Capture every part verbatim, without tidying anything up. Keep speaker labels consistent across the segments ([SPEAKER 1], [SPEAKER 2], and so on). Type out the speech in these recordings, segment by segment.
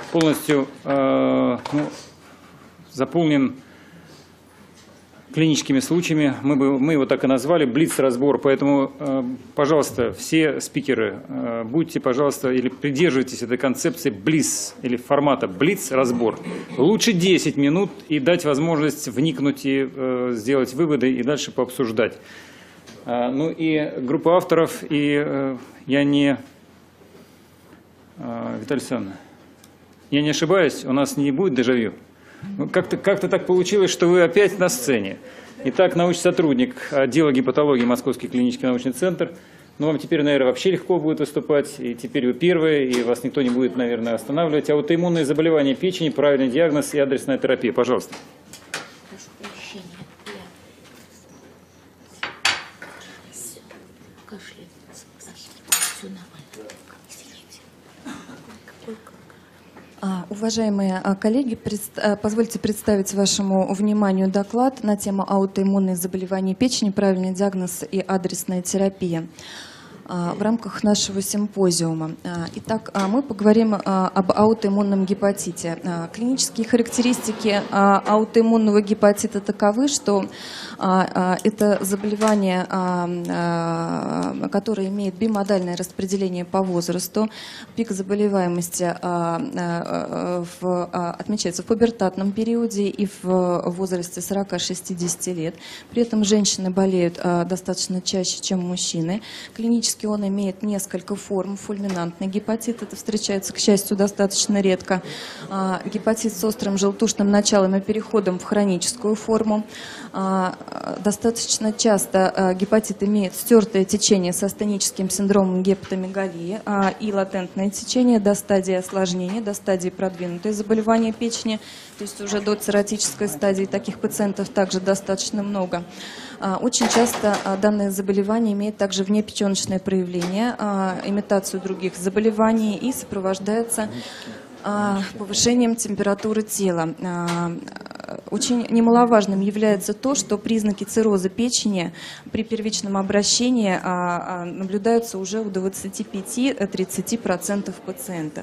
[SPEAKER 1] полностью э, ну, заполнен клиническими случаями. Мы, бы, мы его так и назвали, блиц-разбор. Поэтому, э, пожалуйста, все спикеры, э, будьте, пожалуйста, или придерживайтесь этой концепции блиц, или формата блиц-разбор. Лучше десять минут и дать возможность вникнуть и э, сделать выводы и дальше пообсуждать. Э, ну и группа авторов, и э, я не... Э, Виталий Александрович, я не ошибаюсь, у нас не будет дежавю? Как-то как-то так получилось, что вы опять на сцене. Итак, научный сотрудник отдела гепатологии Московский клинический научный центр. Ну, вам теперь, наверное, вообще легко будет выступать. И теперь вы первые, и вас никто не будет, наверное, останавливать. Аутоиммунные заболевания печени, правильный диагноз и адресная терапия. Пожалуйста.
[SPEAKER 2] Прошу прощения. Кашляет. Все нормально.
[SPEAKER 3] Уважаемые коллеги, позвольте представить вашему вниманию доклад на тему аутоиммунные заболевания печени, правильный диагноз и адресная терапия в рамках нашего симпозиума. Итак, мы поговорим об аутоиммунном гепатите. Клинические характеристики аутоиммунного гепатита таковы, что это заболевание, которое имеет бимодальное распределение по возрасту. Пик заболеваемости отмечается в пубертатном периоде и в возрасте сорока-шестидесяти лет. При этом женщины болеют достаточно чаще, чем мужчины. Клинически он имеет несколько форм. Фульминантный гепатит, это встречается, к счастью, достаточно редко. Гепатит с острым желтушным началом и переходом в хроническую форму. Достаточно часто гепатит имеет стертое течение со стеническим синдромом гепатомегалии и латентное течение до стадии осложнения, до стадии продвинутой заболевания печени, то есть уже до цирротической стадии таких пациентов также достаточно много. Очень часто данное заболевание имеет также внепеченочное проявление, имитацию других заболеваний и сопровождается повышением температуры тела. Очень немаловажным является то, что признаки цирроза печени при первичном обращении наблюдаются уже у двадцати пяти-тридцати процентов пациентов.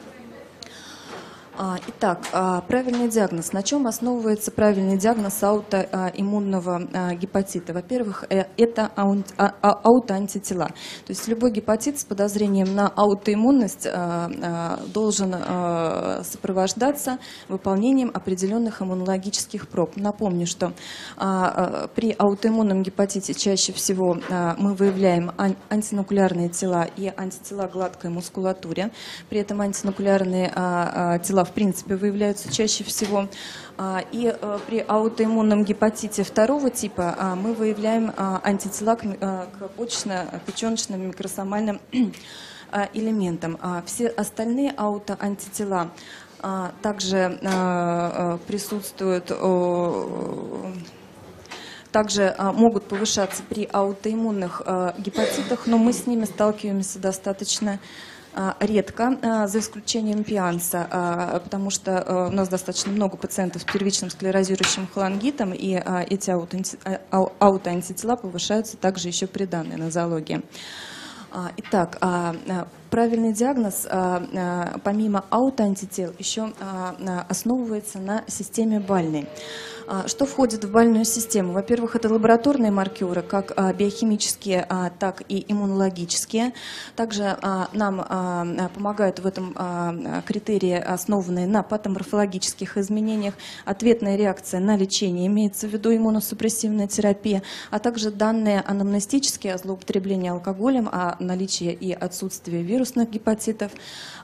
[SPEAKER 3] Итак, правильный диагноз. На чем основывается правильный диагноз аутоиммунного гепатита? Во-первых, это аутоантитела. То есть любой гепатит с подозрением на аутоиммунность должен сопровождаться выполнением определенных иммунологических проб. Напомню, что при аутоиммунном гепатите чаще всего мы выявляем антинукleарные тела и антитела к гладкой мускулатуре. При этом антинукleарные тела в принципе выявляются чаще всего. И при аутоиммунном гепатите второго типа мы выявляем антитела к почечно-печеночным микросомальным элементам. Все остальные аутоантитела также присутствуют, также могут повышаться при аутоиммунных гепатитах, но мы с ними сталкиваемся достаточно редко, за исключением пианса, потому что у нас достаточно много пациентов с первичным склерозирующим холангитом, и эти аутоантитела повышаются также еще при данной нозологии. Итак, правильный диагноз, помимо аутоантител, еще основывается на системе бальной. Что входит в бальную систему? Во-первых, это лабораторные маркеры, как биохимические, так и иммунологические. Также нам помогают в этом критерии, основанные на патоморфологических изменениях, ответная реакция на лечение, имеется в виду иммуносупрессивная терапия, а также данные анамнестические о злоупотреблении алкоголем, о наличии и отсутствии вирусных гепатитов.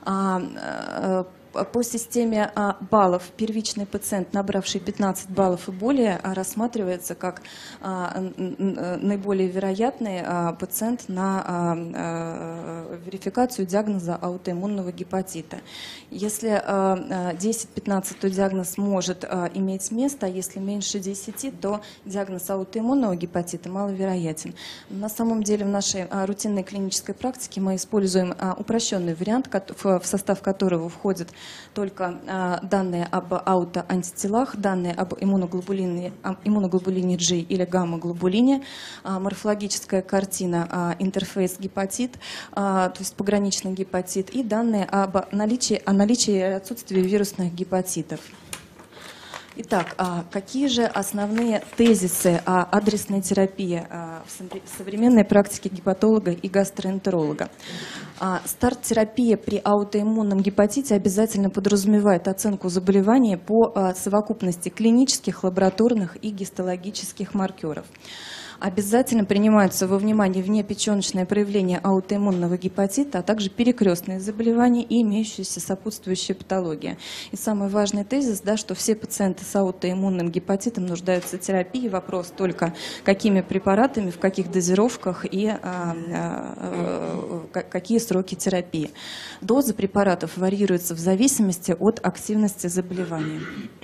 [SPEAKER 3] По системе баллов первичный пациент, набравший пятнадцать баллов и более, рассматривается как наиболее вероятный пациент на верификацию диагноза аутоиммунного гепатита. Если десять-пятнадцать, то диагноз может иметь место, а если меньше десяти, то диагноз аутоиммунного гепатита маловероятен. На самом деле в нашей рутинной клинической практике мы используем упрощенный вариант, в состав которого входит только а, данные об аутоантителах, данные об иммуноглобулине, иммуноглобулине G или гамма-глобулине, а, морфологическая картина, а, интерфейс гепатит, а, то есть пограничный гепатит, и данные об наличии, о наличии и отсутствии вирусных гепатитов. Итак, а какие же основные тезисы о адресной терапии в современной практике гепатолога и гастроэнтеролога? Старт терапии при аутоиммунном гепатите обязательно подразумевает оценку заболевания по совокупности клинических, лабораторных и гистологических маркеров. Обязательно принимаются во внимание внепеченочные проявления аутоиммунного гепатита, а также перекрестные заболевания и имеющиеся сопутствующие патологии. И самый важный тезис, да, что все пациенты с аутоиммунным гепатитом нуждаются в терапии. Вопрос только, какими препаратами, в каких дозировках и а, а, а, какие сроки терапии. Доза препаратов варьируется в зависимости от активности заболевания.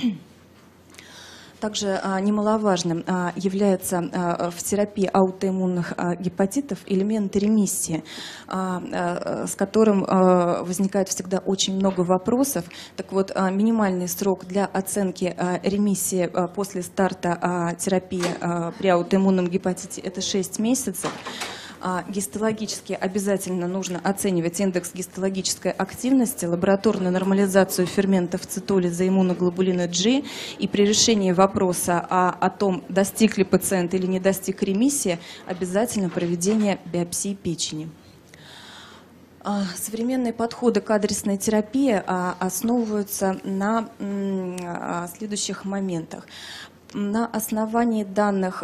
[SPEAKER 3] Также а, немаловажным а, является а, в терапии аутоиммунных а, гепатитов элемент ремиссии, а, а, с которым а, возникает всегда очень много вопросов. Так вот, а, минимальный срок для оценки а, ремиссии а, после старта а, терапии а, при аутоиммунном гепатите – это шесть месяцев. Гистологически обязательно нужно оценивать индекс гистологической активности, лабораторную нормализацию ферментов цитолиза иммуноглобулина G, и при решении вопроса о, о том, достиг ли пациент или не достиг ремиссии, обязательно проведение биопсии печени. Современные подходы к адресной терапии основываются на следующих моментах. На основании данных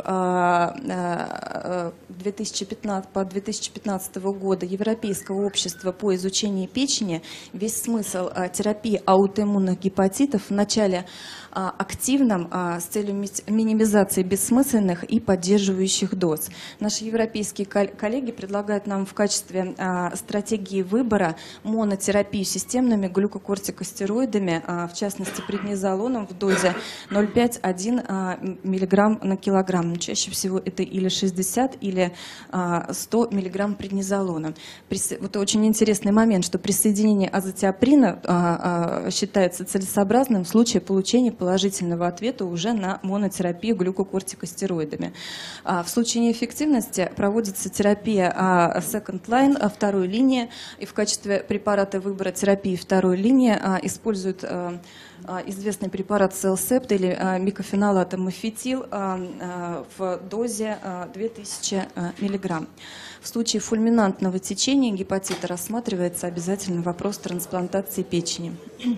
[SPEAKER 3] две тысячи пятнадцатого по две тысячи пятнадцатого года Европейского общества по изучению печени весь смысл терапии аутоиммунных гепатитов вначале активном с целью минимизации бессмысленных и поддерживающих доз. Наши европейские коллеги предлагают нам в качестве стратегии выбора монотерапию системными глюкокортикостероидами, в частности преднизолоном в дозе ноль целых пять десятых — один миллиграмм на килограмм. Чаще всего это или шестьдесят, или сто миллиграмм преднизолона. Вот очень интересный момент, что присоединение азотиоприна считается целесообразным в случае получения положительного ответа уже на монотерапию глюкокортикостероидами. В случае неэффективности проводится терапия second line, второй линии, и в качестве препарата выбора терапии второй линии используют известный препарат Селсепт или микофенолат амофетил в дозе две тысячи миллиграмм. В случае фульминантного течения гепатита рассматривается обязательный вопрос трансплантации печени.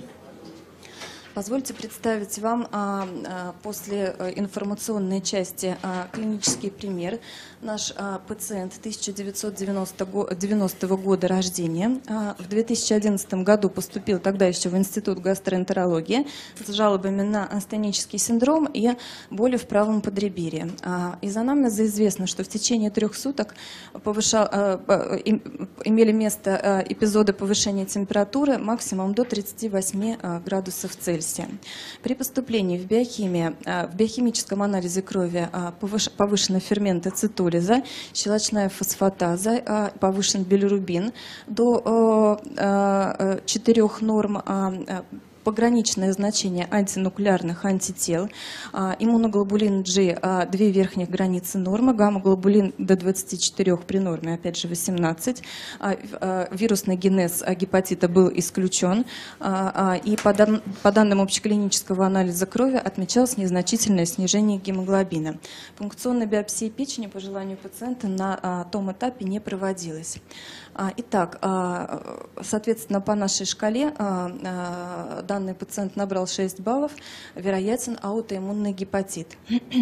[SPEAKER 3] Позвольте представить вам а, а, после информационной части а, клинический пример. Наш а, пациент тысяча девятьсот девяностого года рождения. А, в две тысячи одиннадцатом году поступил тогда еще в Институт гастроэнтерологии с жалобами на астенический синдром и боли в правом подреберье. А, из анамнеза известно, что в течение трех суток повышал, а, им, имели место а, эпизоды повышения температуры максимум до тридцати восьми градусов Цельсия. При поступлении в биохимию, в биохимическом анализе крови повышены ферменты цитолиза, щелочная фосфатаза, повышен билирубин до четырёх норм, пограничное значение антинуклеарных антител, иммуноглобулин G две верхних границы нормы, гамма-глобулин до двадцати четырёх при норме, опять же восемнадцать, вирусный генез гепатита был исключен, и по данным общеклинического анализа крови отмечалось незначительное снижение гемоглобина. Функционная биопсия печени по желанию пациента на том этапе не проводилась. Итак, соответственно, по нашей шкале данный пациент набрал шесть баллов, вероятен аутоиммунный гепатит.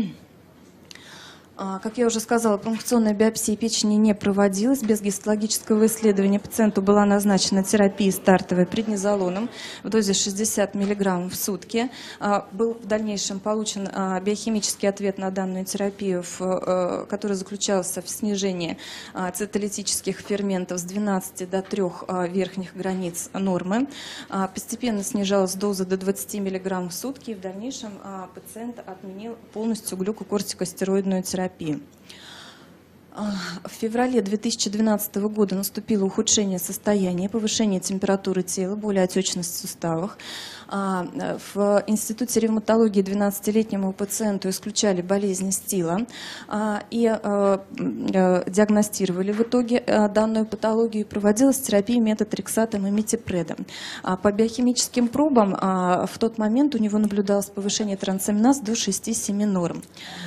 [SPEAKER 3] Как я уже сказала, пункционная биопсия печени не проводилась. Без гистологического исследования пациенту была назначена терапия стартовая преднизолоном в дозе шестьдесят миллиграмм в сутки. Был в дальнейшем получен биохимический ответ на данную терапию, который заключался в снижении цитолитических ферментов с двенадцати до трёх верхних границ нормы. Постепенно снижалась доза до двадцати миллиграмм в сутки, и в дальнейшем пациент отменил полностью глюкокортикостероидную терапию. В феврале две тысячи двенадцатого года наступило ухудшение состояния, повышение температуры тела, более отечность в суставах. В Институте ревматологии двенадцатилетнему пациенту исключали болезни Стила и диагностировали в итоге данную патологию. Проводилась терапия метотрексатом и метипредом. По биохимическим пробам в тот момент у него наблюдалось повышение трансаминаз до шести-семи норм.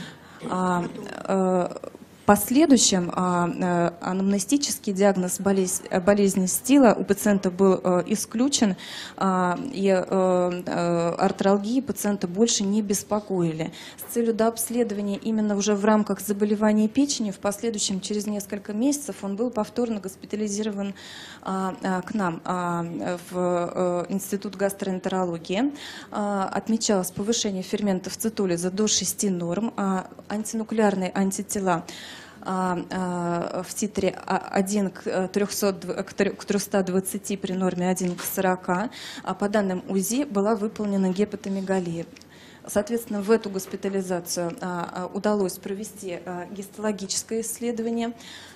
[SPEAKER 3] В последующем анамнестический диагноз болезнь, болезни Стила у пациента был исключен, и артралгии пациента больше не беспокоили. С целью дообследования именно уже в рамках заболевания печени, в последующем через несколько месяцев он был повторно госпитализирован к нам в Институт гастроэнтерологии. Отмечалось повышение ферментов цитолиза до шести норм, антинуклеарные антитела в титре один к трёхстам двадцати при норме один к сорока, а по данным УЗИ была выполнена гепатомегалия. Соответственно, в эту госпитализацию удалось провести гистологическое исследование.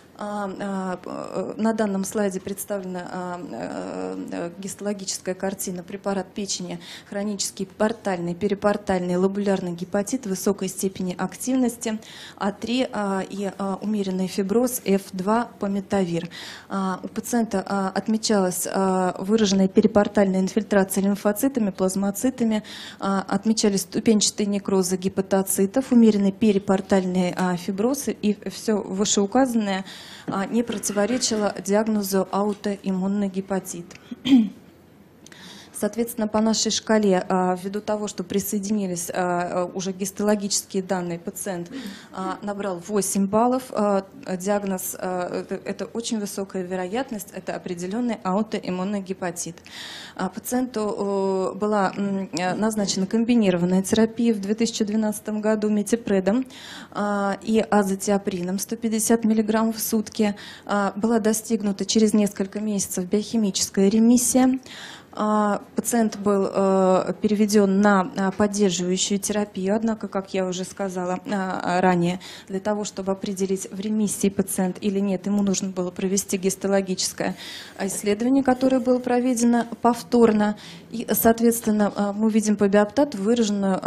[SPEAKER 3] На данном слайде представлена гистологическая картина. Препарат печени, хронический портальный, перипортальный, лобулярный гепатит высокой степени активности, А три и умеренный фиброз, эф два, пометавир. У пациента отмечалась выраженная перипортальная инфильтрация лимфоцитами, плазмоцитами, отмечались ступенчатые некрозы гепатоцитов, умеренный перипортальный фиброз, и все вышеуказанное не противоречило диагнозу аутоиммунный гепатит. Соответственно, по нашей шкале, ввиду того, что присоединились уже гистологические данные, пациент набрал восемь баллов. Диагноз – это очень высокая вероятность, это определенный аутоиммунный гепатит. Пациенту была назначена комбинированная терапия в две тысячи двенадцатом году метипредом и азотиоприном сто пятьдесят миллиграммов в сутки. Была достигнута через несколько месяцев биохимическая ремиссия. Пациент был переведен на поддерживающую терапию, однако, как я уже сказала ранее, для того, чтобы определить, в ремиссии пациент или нет, ему нужно было провести гистологическое исследование, которое было проведено повторно. И, соответственно, мы видим по биоптату выраженную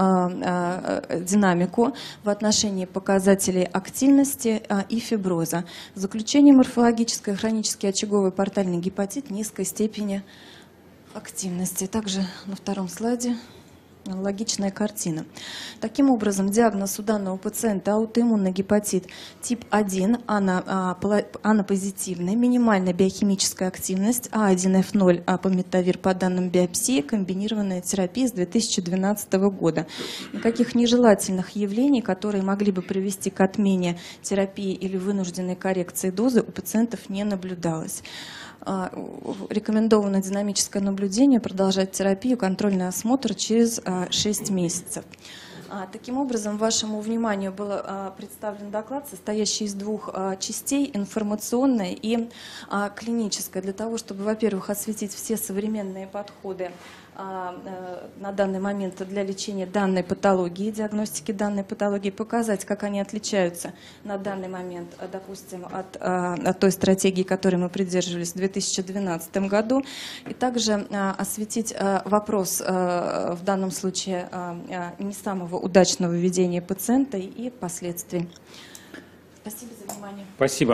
[SPEAKER 3] динамику в отношении показателей активности и фиброза. В заключение морфологическое, хронический очаговый портальный гепатит низкой степени активности. Также на втором слайде аналогичная картина. Таким образом, диагноз у данного пациента аутоиммунный гепатит тип один, анопозитивный, минимальная биохимическая активность, А один эф ноль, пометавир по данным биопсии, комбинированная терапия с две тысячи двенадцатого года. Никаких нежелательных явлений, которые могли бы привести к отмене терапии или вынужденной коррекции дозы, у пациентов не наблюдалось. Рекомендовано динамическое наблюдение, продолжать терапию, контрольный осмотр через шесть месяцев. Таким образом, вашему вниманию был представлен доклад, состоящий из двух частей, информационной и клинической, для того, чтобы, во-первых, осветить все современные подходы на данный момент для лечения данной патологии, диагностики данной патологии, показать, как они отличаются на данный момент, допустим, от, от той стратегии, которой мы придерживались в две тысячи двенадцатом году, и также осветить вопрос в данном случае не самого удачного ведения пациента и последствий. Спасибо за внимание.
[SPEAKER 1] Спасибо.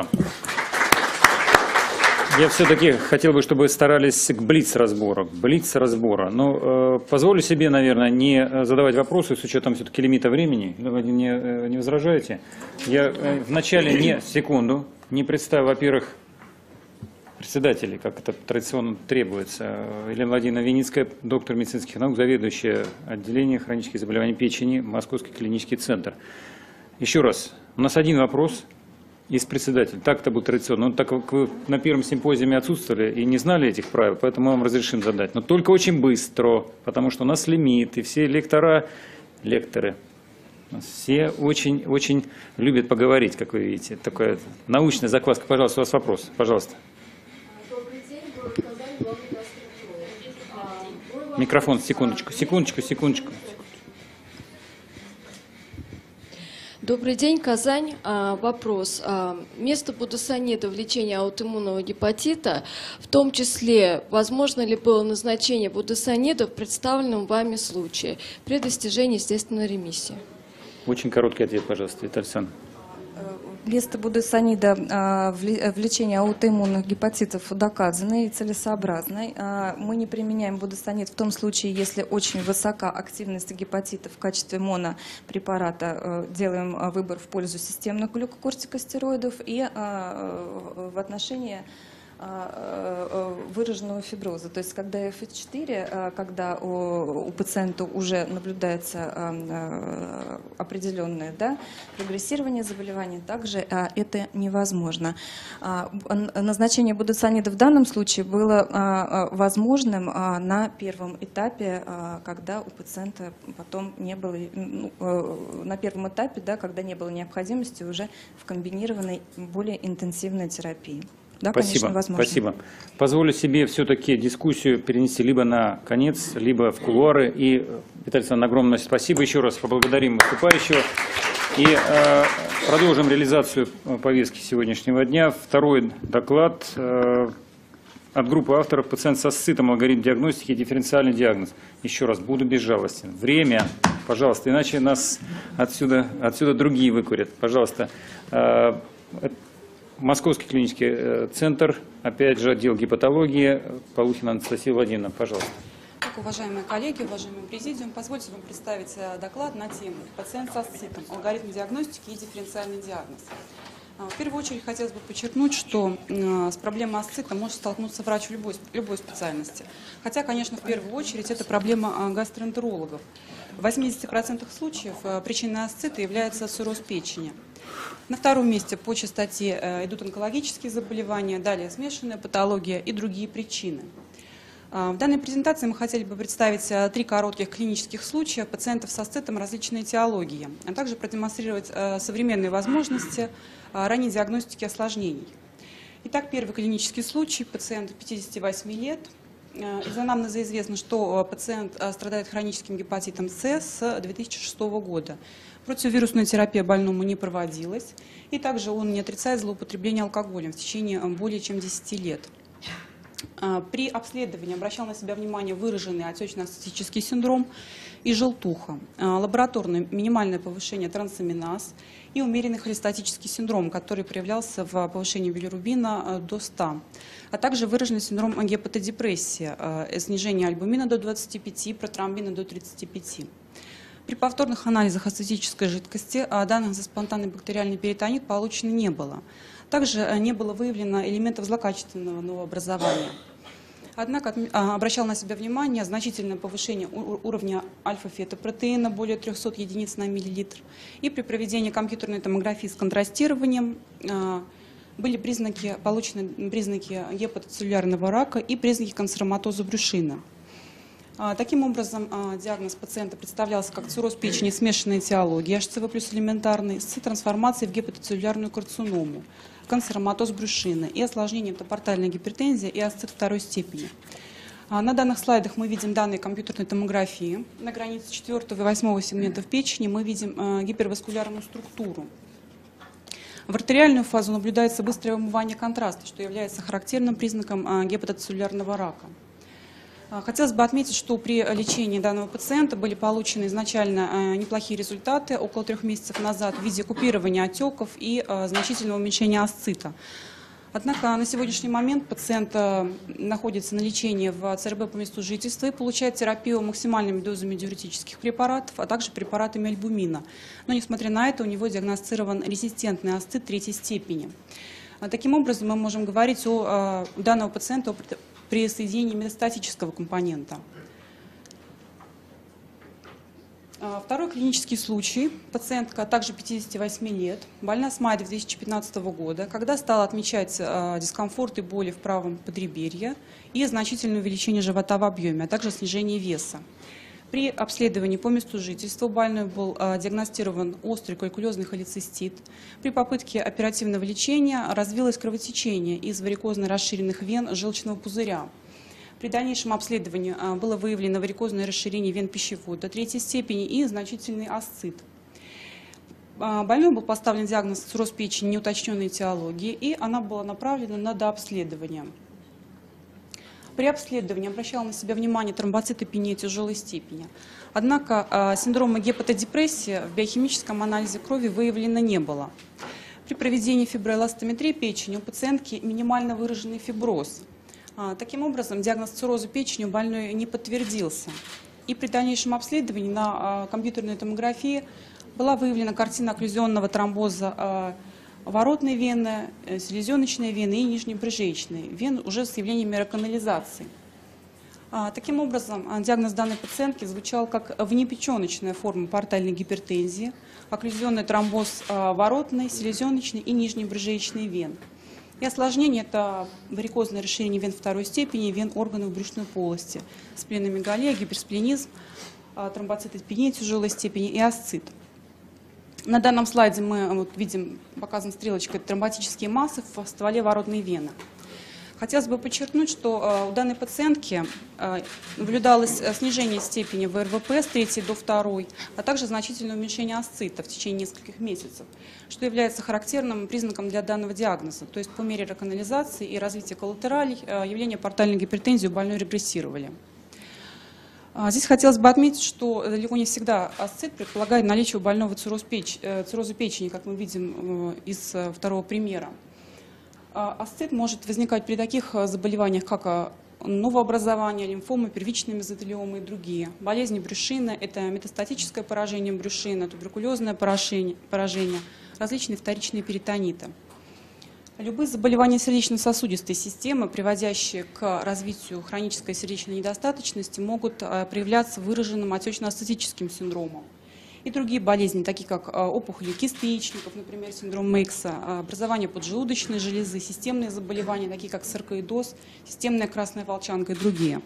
[SPEAKER 1] Я все-таки хотел бы, чтобы старались к блиц-разбору. Блиц-разбора. Но э, позволю себе, наверное, не задавать вопросы с учетом все-таки лимита времени. Вы не, э, не возражаете? Я э, вначале не, секунду, не представил, во-первых, председателей, как это традиционно требуется. Елена Владимировна Виницкая, доктор медицинских наук, заведующая отделением хронических заболеваний печени, Московский клинический центр. Еще раз, у нас один вопрос. Из председателя. Так это было традиционно. Но так как вы на первом симпозиуме отсутствовали и не знали этих правил, поэтому мы вам разрешим задать. Но только очень быстро, потому что у нас лимит, и все лектора, лекторы, все очень, очень любят поговорить, как вы видите. Такая научная закваска. Пожалуйста, у вас вопрос. Пожалуйста.
[SPEAKER 4] Добрый день, город Казань, главный гастроэнтеролог.
[SPEAKER 1] Микрофон, секундочку, секундочку, секундочку.
[SPEAKER 4] Добрый день, Казань. А, Вопрос. А, Место будесонида в лечении аутоиммунного гепатита, в том числе, возможно ли было назначение будесонида в представленном вами случае при достижении естественной ремиссии?
[SPEAKER 1] Очень короткий ответ, пожалуйста, Виталий Александрович.
[SPEAKER 3] Место будесонида а, в ле- в лечении аутоиммунных гепатитов доказано и целесообразно. А, Мы не применяем будесонид в том случае, если очень высока активность гепатита в качестве монопрепарата. э, Делаем а, выбор в пользу системных глюкокортикостероидов и а, в отношении а, э, выраженного фиброза. То есть когда эф четыре, а, когда у, у пациента уже наблюдается а, а, определенное, да, прогрессирование заболевания, также а, это невозможно. А, н- Назначение будесонида в данном случае было а, а, возможным а, на первом этапе, а, когда у пациента потом не было, ну, э, на первом этапе, да, когда не было необходимости уже в комбинированной более интенсивной терапии. Да,
[SPEAKER 1] Спасибо.
[SPEAKER 3] конечно, возможно.
[SPEAKER 1] Спасибо. Позволю себе все-таки дискуссию перенести либо на конец, либо в кулуары. И, Виталий Александрович, огромное спасибо. Еще раз поблагодарим выступающего. И э, продолжим реализацию повестки сегодняшнего дня. Второй доклад э, от группы авторов «Пациент со сцитом. Алгоритм диагностики и дифференциальный диагноз». Еще раз, буду безжалостен. Время, пожалуйста, иначе нас отсюда, отсюда другие выкурят. Пожалуйста. Э, Московский клинический э, центр, опять же, отдел гепатологии, Полухина Анастасия Владимировна, пожалуйста.
[SPEAKER 5] Так, уважаемые коллеги, уважаемый президиум, позвольте вам представить э, доклад на тему «Пациент со сцитом. Алгоритм диагностики и дифференциальный диагноз». А, В первую очередь хотелось бы подчеркнуть, что э, с проблемой асцита может столкнуться врач в любой, любой специальности. Хотя, конечно, в первую очередь это проблема э, гастроэнтерологов. В восьмидесяти процентах случаев э, причиной асцита является цирроз печени. На втором месте по частоте э, идут онкологические заболевания, далее смешанная патология и другие причины. А, В данной презентации мы хотели бы представить э, три коротких клинических случая пациентов со асцитом различной этиологии, а также продемонстрировать э, современные возможности э, ранней диагностики осложнений. Итак, первый клинический случай, пациент пятидесяти восьми лет. Э, Из анамнеза известно, что э, пациент э, страдает хроническим гепатитом С с две тысячи шестого года. Противовирусная терапия больному не проводилась, и также он не отрицает злоупотребление алкоголем в течение более чем десяти лет. При обследовании обращал на себя внимание выраженный отечно-астетический синдром и желтуха, лабораторное минимальное повышение трансаминаз и умеренный холестатический синдром, который проявлялся в повышении билирубина до ста, а также выраженный синдром гепатодепрессии, снижение альбумина до двадцати пяти, протромбина до тридцати пяти. При повторных анализах ацетической жидкости данных за спонтанный бактериальный перитонит получено не было. Также не было выявлено элементов злокачественного новообразования. Однако обращал на себя внимание значительное повышение уровня альфа-фетопротеина, более трёхсот единиц на миллилитр. И при проведении компьютерной томографии с контрастированием были признаки, получены признаки гепатоцеллюлярного рака и признаки канцероматоза брюшины. Таким образом, диагноз пациента представлялся как цирроз печени смешанной этиологии, эйч си ви плюс элементарный, с трансформацией в гепатоцеллюлярную карциному, канцероматоз брюшины и осложнением топортальной гипертензии и асцит второй степени. На данных слайдах мы видим данные компьютерной томографии. На границе четвёртого и восьмого сегментов печени мы видим гиперваскулярную структуру. В артериальную фазу наблюдается быстрое вымывание контраста, что является характерным признаком гепатоцеллюлярного рака. Хотелось бы отметить, что при лечении данного пациента были получены изначально неплохие результаты около трех месяцев назад в виде купирования отеков и значительного уменьшения асцита. Однако на сегодняшний момент пациент находится на лечении в ЦРБ по месту жительства и получает терапию максимальными дозами диуретических препаратов, а также препаратами альбумина. Но несмотря на это, у него диагностирован резистентный асцит третьей степени. Таким образом, мы можем говорить о у данного пациента о при соединении метастатического компонента. Второй клинический случай. Пациентка также пятидесяти восьми лет, больна с мая две тысячи пятнадцатого года, когда стала отмечать дискомфорт и боли в правом подреберье и значительное увеличение живота в объеме, а также снижение веса. При обследовании по месту жительства больной был диагностирован острый калькулезный холецистит. При попытке оперативного лечения развилось кровотечение из варикозно расширенных вен желчного пузыря. При дальнейшем обследовании было выявлено варикозное расширение вен пищевода третьей степени и значительный асцит. Больной был поставлен диагноз цирроз печени неуточненной этиологии, и она была направлена на дообследование. При обследовании обращала на себя внимание тромбоцитопения тяжелой степени. Однако синдрома гепатодепрессии в биохимическом анализе крови выявлено не было. При проведении фиброэластометрии печени у пациентки минимально выраженный фиброз. Таким образом, диагноз цирроза печени у больной не подтвердился. И при дальнейшем обследовании на компьютерной томографии была выявлена картина окклюзионного тромбоза воротной вены, селезеночной вены и нижнебрыжеечной вен уже с явлениями реканализации. Таким образом, диагноз данной пациентки звучал как внепеченочная форма портальной гипертензии, окклюзионный тромбоз воротной, селезеночной и нижнебрыжеечной вен. И осложнение – это варикозное расширение вен второй степени, вен органов брюшной полости, спленомегалия, гиперспленизм, тромбоцитопения тяжелой степени и асцит. На данном слайде мы вот видим, показана стрелочкой, тромботические массы в стволе воротной вены. Хотелось бы подчеркнуть, что у данной пациентки наблюдалось снижение степени ВРВП с третьей до второй, а также значительное уменьшение асцита в течение нескольких месяцев, что является характерным признаком для данного диагноза. То есть по мере реканализации и развития коллатералей явления портальной гипертензии у больной регрессировали. Здесь хотелось бы отметить, что далеко не всегда асцит предполагает наличие у больного цирроз печ... цирроза печени, как мы видим из второго примера. Асцит может возникать при таких заболеваниях, как новообразование, лимфомы, первичные мезотелиомы и другие. Болезни брюшины – это метастатическое поражение брюшины, туберкулезное поражение, поражение, различные вторичные перитониты. Любые заболевания сердечно-сосудистой системы, приводящие к развитию хронической сердечной недостаточности, могут проявляться выраженным отечно-асцитическим синдромом. И другие болезни, такие как опухоли кисты яичников, например, синдром Мейкса, образование поджелудочной железы, системные заболевания, такие как саркоидоз, системная красная волчанка и другие.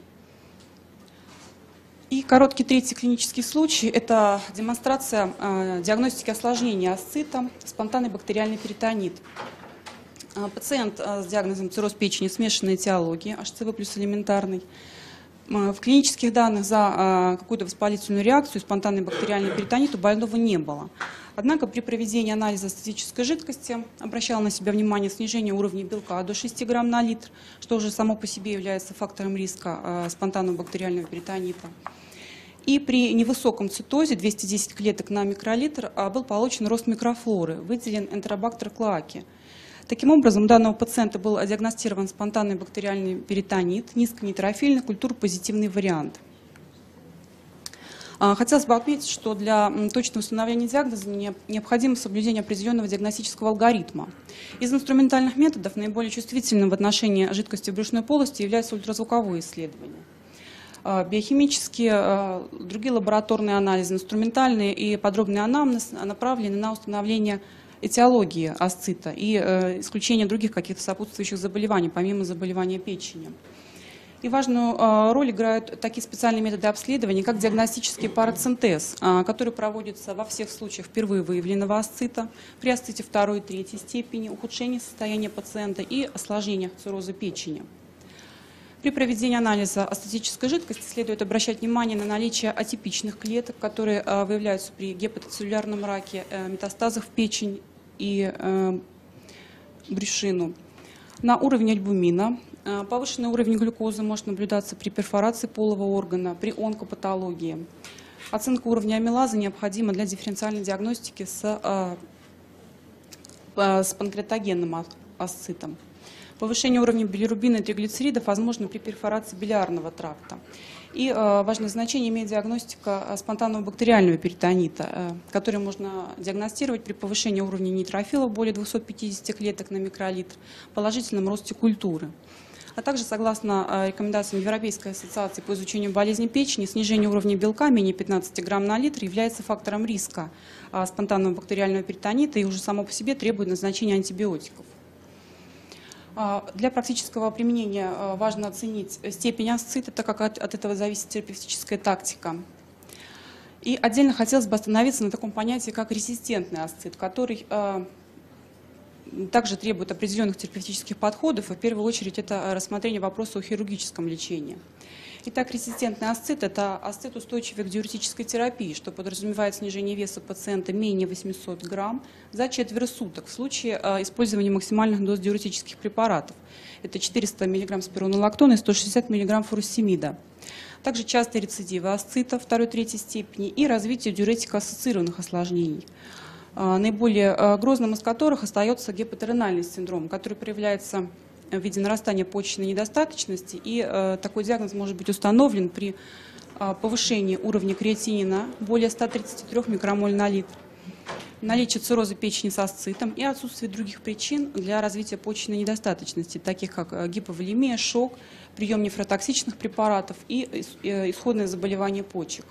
[SPEAKER 5] И короткий третий клинический случай – это демонстрация диагностики осложнения асцита, спонтанный бактериальный перитонит. Пациент с диагнозом цирроз печени смешанной этиологии, эйч си ви плюс элементарный. В клинических данных за какую-то воспалительную реакцию спонтанный бактериальный перитонит у больного не было. Однако при проведении анализа статической жидкости обращало на себя внимание снижение уровня белка до шести грамм на литр, что уже само по себе является фактором риска спонтанного бактериального перитонита. И при невысоком цитозе двести десять клеток на микролитр был получен рост микрофлоры, выделен энтеробактер клоаки. Таким образом, у данного пациента был диагностирован спонтанный бактериальный перитонит, низконейтрофильный, культурно-позитивный вариант. Хотелось бы отметить, что для точного установления диагноза необходимо соблюдение определенного диагностического алгоритма. Из инструментальных методов наиболее чувствительным в отношении жидкости в брюшной полости является ультразвуковое исследование. Биохимические, другие лабораторные анализы, инструментальные и подробный анамнез направлены на установление этиологии асцита и э, исключение других каких-то сопутствующих заболеваний, помимо заболевания печени. И важную э, роль играют такие специальные методы обследования, как диагностический парацентез, э, который проводится во всех случаях впервые выявленного асцита, при асците второй и третьей степени, ухудшении состояния пациента и осложнениях цирроза печени. При проведении анализа астатической жидкости следует обращать внимание на наличие атипичных клеток, которые э, выявляются при гепатоцеллюлярном раке, э, метастазах в печень и э, брюшину. На уровне альбумина. Э, повышенный уровень глюкозы может наблюдаться при перфорации полого органа, при онкопатологии. Оценка уровня амилазы необходима для дифференциальной диагностики с, э, э, с панкреатогенным асцитом. Повышение уровня билирубина и триглицеридов возможно при перфорации билиарного тракта. И э, важное значение имеет диагностика спонтанного бактериального перитонита, э, который можно диагностировать при повышении уровня нейтрофилов более двухсот пятидесяти клеток на микролитр, положительном росте культуры. А также, согласно э, рекомендациям Европейской ассоциации по изучению болезней печени, снижение уровня белка менее пятнадцати грамм на литр является фактором риска э, спонтанного бактериального перитонита и уже само по себе требует назначения антибиотиков. Для практического применения важно оценить степень асцита, так как от, от этого зависит терапевтическая тактика. И отдельно хотелось бы остановиться на таком понятии, как резистентный асцит, который э, также требует определенных терапевтических подходов, и в первую очередь это рассмотрение вопроса о хирургическом лечении. Итак, резистентный асцит – это асцит, устойчивый к диуретической терапии, что подразумевает снижение веса пациента менее восьмисот грамм за четверо суток в случае э, использования максимальных доз диуретических препаратов. Это четыреста миллиграмм спиронолактона и сто шестьдесят миллиграмм фуросемида. Также частые рецидивы асцита второй-третьей степени и развитие диуретико-ассоциированных осложнений, э, наиболее э, грозным из которых остается гипотеринальный синдром, который проявляется в виде нарастания почечной недостаточности, и э, такой диагноз может быть установлен при э, повышении уровня креатинина более ста тридцати трёх микромоль на литр, наличии цирроза печени с асцитом и отсутствии других причин для развития почечной недостаточности, таких как э, гиповолемия, шок, прием нефротоксичных препаратов и э, исходное заболевание почек.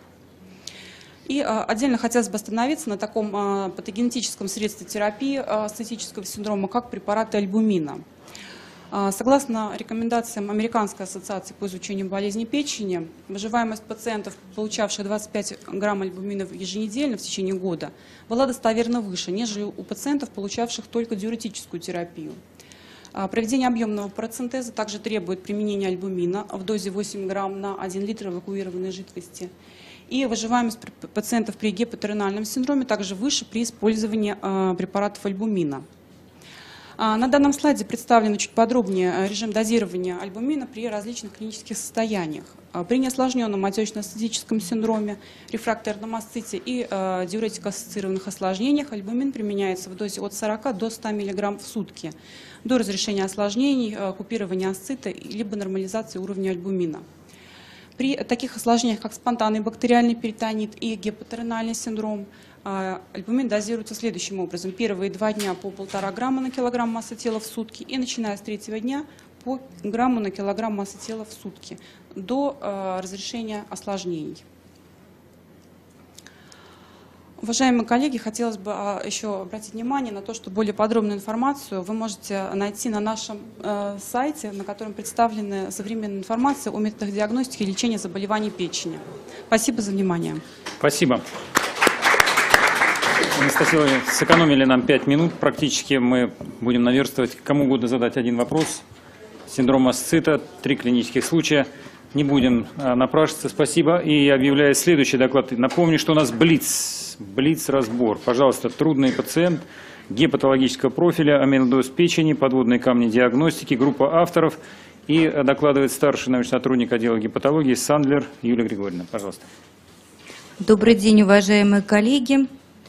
[SPEAKER 5] И э, отдельно хотелось бы остановиться на таком э, патогенетическом средстве терапии э, асцитического синдрома, как препараты альбумина. Согласно рекомендациям Американской ассоциации по изучению болезней печени, выживаемость пациентов, получавших двадцать пять грамм альбумина еженедельно в течение года, была достоверно выше, нежели у пациентов, получавших только диуретическую терапию. Проведение объемного парацентеза также требует применения альбумина в дозе восемь грамм на один литр эвакуированной жидкости. И выживаемость пациентов при гипотеринальном синдроме также выше при использовании препаратов альбумина. На данном слайде представлен чуть подробнее режим дозирования альбумина при различных клинических состояниях. При неосложненном отечно-асцитическом синдроме, рефрактерном асците и э, диуретико-ассоциированных осложнениях альбумин применяется в дозе от сорока до ста миллиграмм в сутки до разрешения осложнений, э, купирования асцита либо нормализации уровня альбумина. При таких осложнениях, как спонтанный бактериальный перитонит и гипотеринальный синдром, альбумин дозируется следующим образом. Первые два дня по полтора грамма на килограмм массы тела в сутки и начиная с третьего дня по грамму на килограмм массы тела в сутки до э, разрешения осложнений. Уважаемые коллеги, хотелось бы а, еще обратить внимание на то, что более подробную информацию вы можете найти на нашем э, сайте, на котором представлена современная информация о методах диагностики и лечения заболеваний печени. Спасибо за внимание.
[SPEAKER 1] Спасибо. Анастасия Владимировна, сэкономили нам пять минут. Практически мы будем наверстывать. Кому угодно задать один вопрос. Синдром асцита, три клинических случая. Не будем а, напрашиваться. Спасибо. И объявляю следующий доклад. Напомню, что у нас блиц. Блиц-разбор. Пожалуйста, трудный пациент гепатологического профиля, амилодоз печени, подводные камни диагностики, группа авторов. И докладывает старший научный сотрудник отдела гепатологии Сандлер Юлия Григорьевна. Пожалуйста.
[SPEAKER 2] Добрый день, уважаемые коллеги.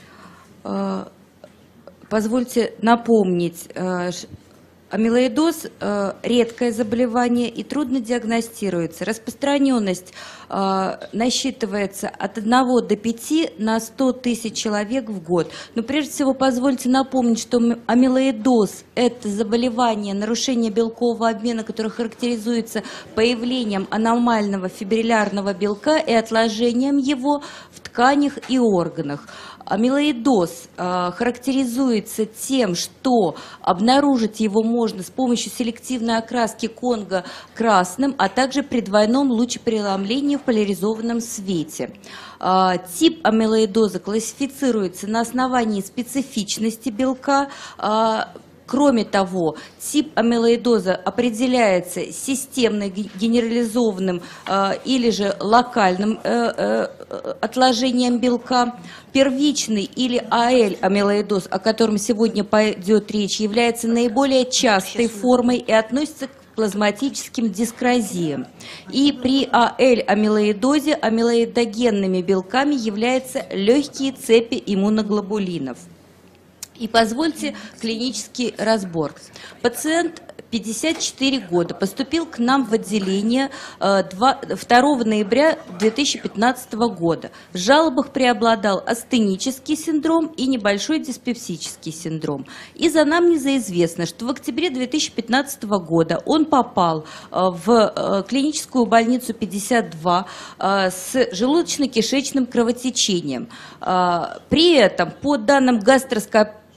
[SPEAKER 2] Позвольте напомнить, амилоидоз – редкое заболевание и трудно диагностируется. Распространенность насчитывается от одного до пяти на сто тысяч человек в год. Но прежде всего позвольте напомнить, что амилоидоз – это заболевание, нарушение белкового обмена, которое характеризуется появлением аномального фибриллярного белка и отложением его в тканях и органах. Амилоидоз э, характеризуется тем, что обнаружить его можно с помощью селективной окраски Конго красным, а также при двойном лучепреломлении в поляризованном свете. Э, тип амилоидоза классифицируется на основании специфичности белка. э, Кроме того, тип амилоидоза определяется системным, генерализованным э, или же локальным э, э, отложением белка. Первичный или АЛ амилоидоз, о котором сегодня пойдет речь, является наиболее частой формой и относится к плазматическим дискразиям. И при АЛ амилоидозе амилоидогенными белками являются легкие цепи иммуноглобулинов. И позвольте клинический разбор. Пациент пятьдесят четыре года, поступил к нам в отделение второго ноября две тысячи пятнадцатого года. В жалобах преобладал астенический синдром и небольшой диспепсический синдром. Из анамнеза известно, что в октябре две тысячи пятнадцатого года он попал в клиническую больницу пятьдесят два с желудочно-кишечным кровотечением. При этом, по данным гастроскопии,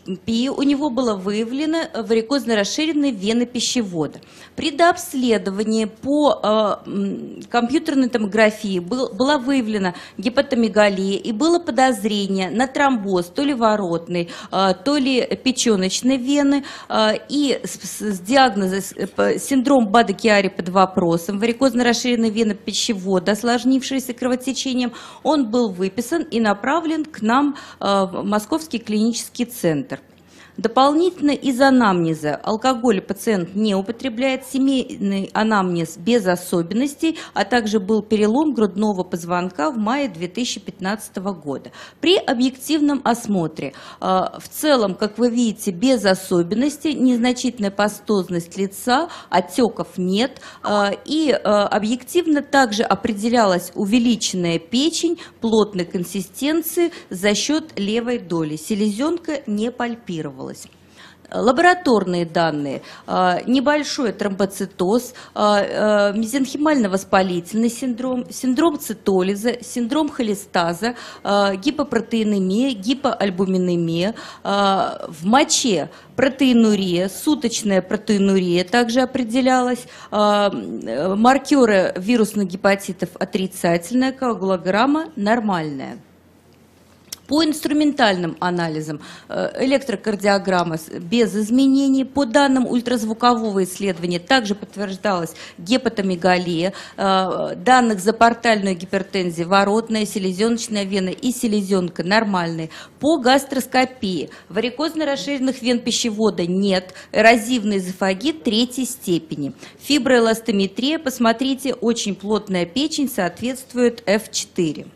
[SPEAKER 2] у него было выявлено варикозно-расширенные вены пищевода. При дообследовании по э, компьютерной томографии был, была выявлена гепатомегалия и было подозрение на тромбоз то ли воротной, э, то ли печеночной вены, э, и с, с диагнозом синдром Бада-Киари под вопросом, варикозно-расширенные вены пищевода, осложнившиеся кровотечением, он был выписан и направлен к нам э, в Московский клинический центр. Дополнительно из анамнеза алкоголь пациент не употребляет, семейный анамнез без особенностей, а также был перелом грудного позвонка в мае две тысячи пятнадцатого года. При объективном осмотре в целом, как вы видите, без особенностей, незначительная пастозность лица, отеков нет, и объективно также определялась увеличенная печень плотной консистенции за счет левой доли. Селезенка не пальпировалась. Лабораторные данные: небольшой тромбоцитоз, мезенхимально-воспалительный синдром, синдром цитолиза, синдром холестаза, гипопротеинемия, гипоальбуминемия, в моче протеинурия, суточная протеинурия также определялась, маркеры вирусных гепатитов отрицательная, коагулограмма нормальная. По инструментальным анализам электрокардиограмма без изменений. По данным ультразвукового исследования также подтверждалась гепатомегалия. Данных за портальную гипертензию воротная, селезеночная вена и селезенка нормальные. По гастроскопии варикозно-расширенных вен пищевода нет. Эрозивный эзофагит третьей степени. Фиброэластометрия, посмотрите, очень плотная печень, соответствует эф четыре.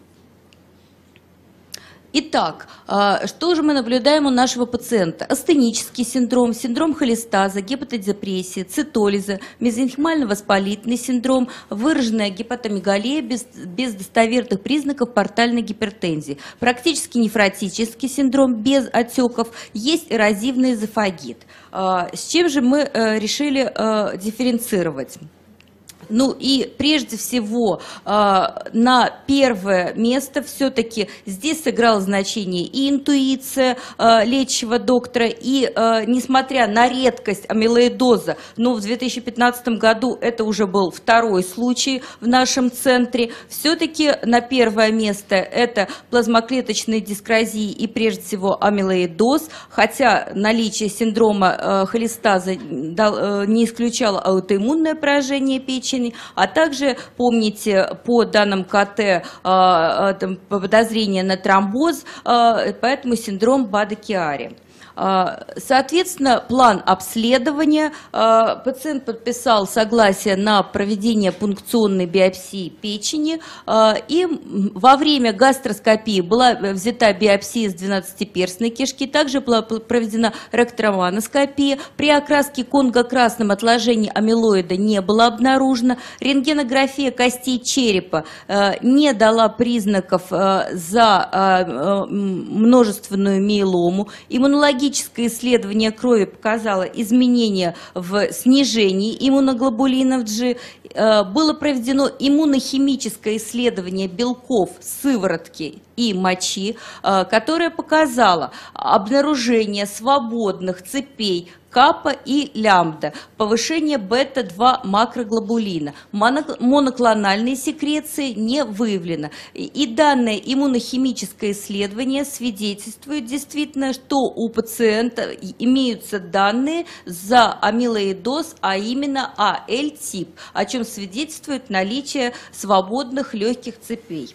[SPEAKER 2] Итак, что же мы наблюдаем у нашего пациента? Астенический синдром, синдром холестаза, гепатодепрессия, цитолиза, мезенхимально-воспалительный синдром, выраженная гепатомегалия без, без достоверных признаков портальной гипертензии, практически нефротический синдром без отеков, есть эрозивный эзофагит. С чем же мы решили дифференцировать? Ну и прежде всего на первое место все-таки здесь сыграло значение и интуиция лечащего доктора, и несмотря на редкость амилоидоза, но в две тысячи пятнадцатом году это уже был второй случай в нашем центре, все-таки на первое место это плазмоклеточные дискразии и прежде всего амилоидоз, хотя наличие синдрома холестаза не исключало аутоиммунное поражение печени, а также, помните, по данным КТ подозрение на тромбоз, поэтому синдром Бада-Киари. Соответственно, план обследования. Пациент подписал согласие на проведение пункционной биопсии печени, и во время гастроскопии была взята биопсия с двенадцатиперстной кишки, также была проведена ректроманоскопия. При окраске конго-красным отложений амилоида не было обнаружено. Рентгенография костей черепа не дала признаков за множественную миелому. Иммунологическая исследование крови показало изменения в снижении иммуноглобулинов G. Было проведено иммунохимическое исследование белков сыворотки и мочи, которое показало обнаружение свободных цепей капа и лямбда, повышение бета два макроглобулина, моноклональные секреции не выявлено. И данное иммунохимическое исследование свидетельствует действительно, что у пациента имеются данные за амилоидоз, а именно А Л-тип, о чем свидетельствует наличие свободных легких цепей.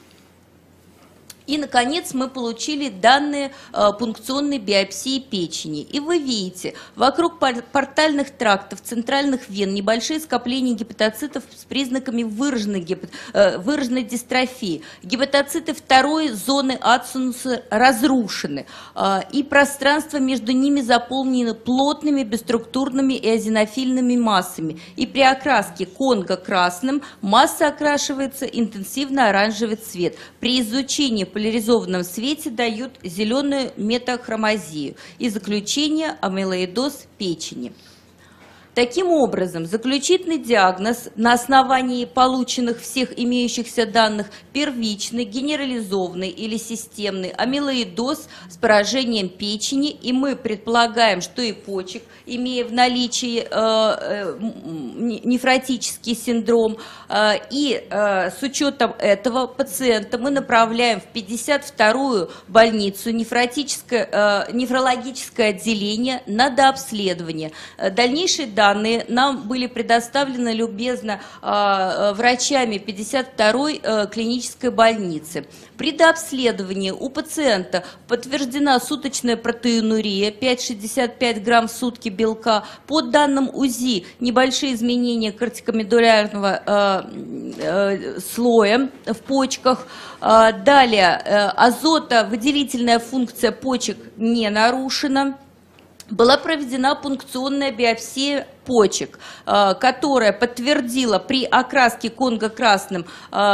[SPEAKER 2] И, наконец, мы получили данные э, пункционной биопсии печени. И вы видите, вокруг портальных трактов, центральных вен небольшие скопления гепатоцитов с признаками выраженной, гепат, э, выраженной дистрофии. Гепатоциты второй зоны ацинуса разрушены, э, и пространство между ними заполнено плотными бесструктурными и эозинофильными массами. И при окраске конго-красным масса окрашивается интенсивно-оранжевый цвет. При изучении в поляризованном свете дают зеленую метахромазию. И заключение — амилоидоз печени. Таким образом, заключительный диагноз на основании полученных всех имеющихся данных первичный, генерализованный или системный амилоидоз с поражением печени, и мы предполагаем, что и почек, имея в наличии э, э, нефротический синдром, э, и э, с учетом этого пациента мы направляем в пятьдесят вторую больницу нефротическое, э, нефрологическое отделение на дообследование. Дальнейшие данные Данные нам были предоставлены любезно э, врачами пятьдесят второй э, клинической больницы. При дообследовании у пациента подтверждена суточная протеинурия пять целых шестьдесят пять грамм в сутки белка. По данным УЗИ небольшие изменения кортикомедулярного э, э, слоя в почках. Э, далее э, азотовыделительная функция почек не нарушена. Была проведена пункционная биопсия почек, которая подтвердила при окраске конго-красным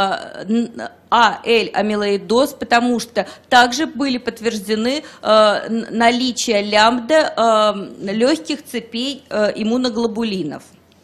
[SPEAKER 2] А-Л-амилоидоз, потому что также были подтверждены наличие лямбда легких цепей иммуноглобулинов.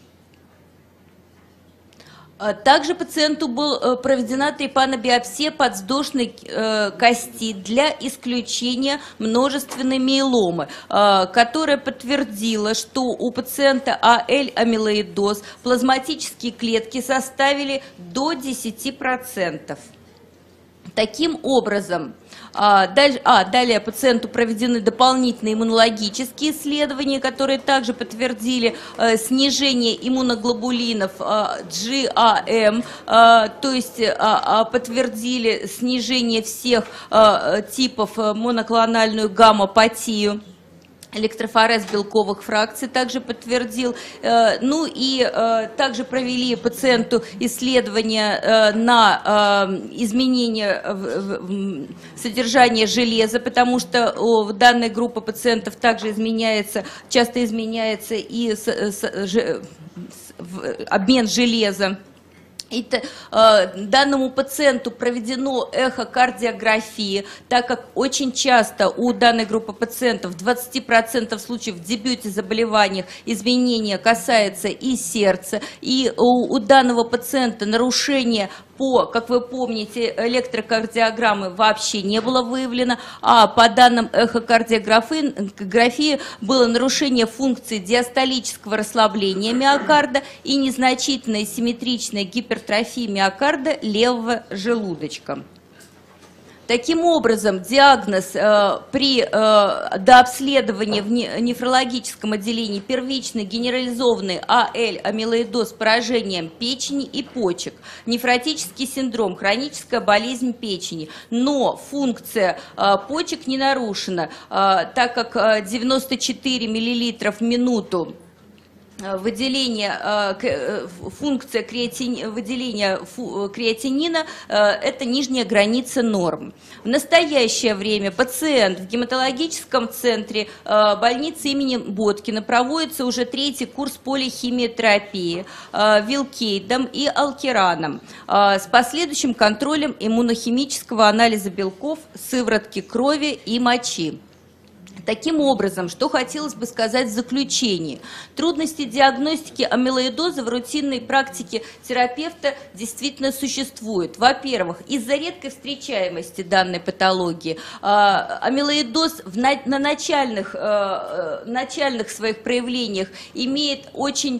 [SPEAKER 2] Также пациенту была проведена трепанобиопсия подвздошной кости для исключения множественной миеломы, которая подтвердила, что у пациента А-Л-амилоидоз плазматические клетки составили до десяти процентов. Таким образом, а, далее, а, далее пациенту проведены дополнительные иммунологические исследования, которые также подтвердили э, снижение иммуноглобулинов э, джи а эм, э, то есть э, э, подтвердили снижение всех э, типов э, моноклональную гаммопатию. Электрофорез белковых фракций также подтвердил. Ну и также провели пациенту исследования на изменение содержания железа, потому что у данной группы пациентов также изменяется, часто изменяется и обмен железа. И, э, данному пациенту проведено эхокардиография, так как очень часто у данной группы пациентов в двадцати процентах случаев в дебюте заболеваний изменения касается и сердца, и у, у данного пациента нарушение по, как вы помните, электрокардиограммы вообще не было выявлено, а по данным эхокардиографии было нарушение функции диастолического расслабления миокарда и незначительная симметричная гипертрофия миокарда левого желудочка. Таким образом, диагноз э, при э, дообследовании в нефрологическом отделении первичный генерализованный А-Л-амилоидоз с поражением печени и почек, нефротический синдром, хроническая болезнь печени, но функция э, почек не нарушена, э, так как э, девяносто четыре миллилитра в минуту выделение, функция креатин, выделения креатинина – это нижняя граница норм. В настоящее время пациент в гематологическом центре больницы имени Боткина проводится уже третий курс полихимиотерапии вилкейдом и алкираном с последующим контролем иммунохимического анализа белков, сыворотки крови и мочи. Таким образом, что хотелось бы сказать в заключении. Трудности диагностики амилоидоза в рутинной практике терапевта действительно существуют. Во-первых, из-за редкой встречаемости данной патологии амилоидоз на начальных, начальных своих проявлениях имеет очень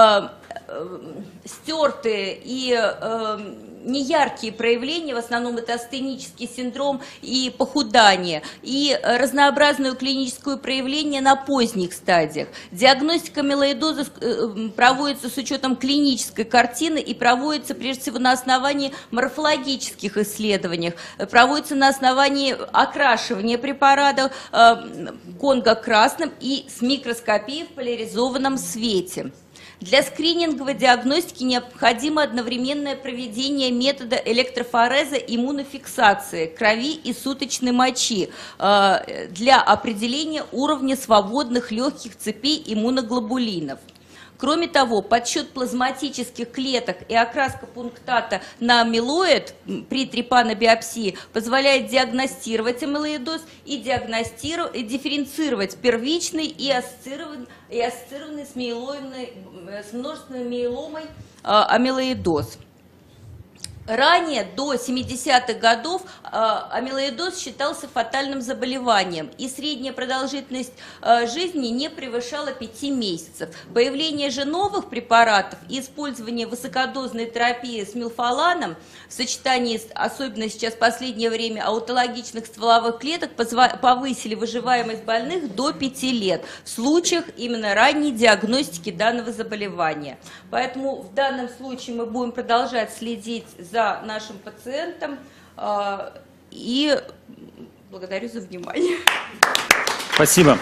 [SPEAKER 2] стертые и э, неяркие проявления, в основном это астенический синдром и похудание, и разнообразное клиническое проявление на поздних стадиях. Диагностика амилоидоза проводится с учетом клинической картины и проводится прежде всего на основании морфологических исследований, проводится на основании окрашивания препаратов э, конго-красным и с микроскопией в поляризованном свете. Для скрининговой диагностики необходимо одновременное проведение метода электрофореза иммунофиксации крови и суточной мочи э, для определения уровня свободных легких цепей иммуноглобулинов. Кроме того, подсчет плазматических клеток и окраска пунктата на амилоид при трипанобиопсии позволяет диагностировать амилоидоз и, диагностировать, и дифференцировать первичный и ассоциированный, и ассоциированный с, миелоидной, с множественной миеломой э, амилоидоз. Ранее, до семидесятых годов, амилоидоз считался фатальным заболеванием, и средняя продолжительность жизни не превышала пяти месяцев. Появление же новых препаратов и использование высокодозной терапии с милфоланом в сочетании, с, особенно сейчас в последнее время, аутологичных стволовых клеток повысили выживаемость больных до пяти лет в случаях именно ранней диагностики данного заболевания. Поэтому в данном случае мы будем продолжать следить за за нашим пациентом, и благодарю за внимание.
[SPEAKER 1] Спасибо.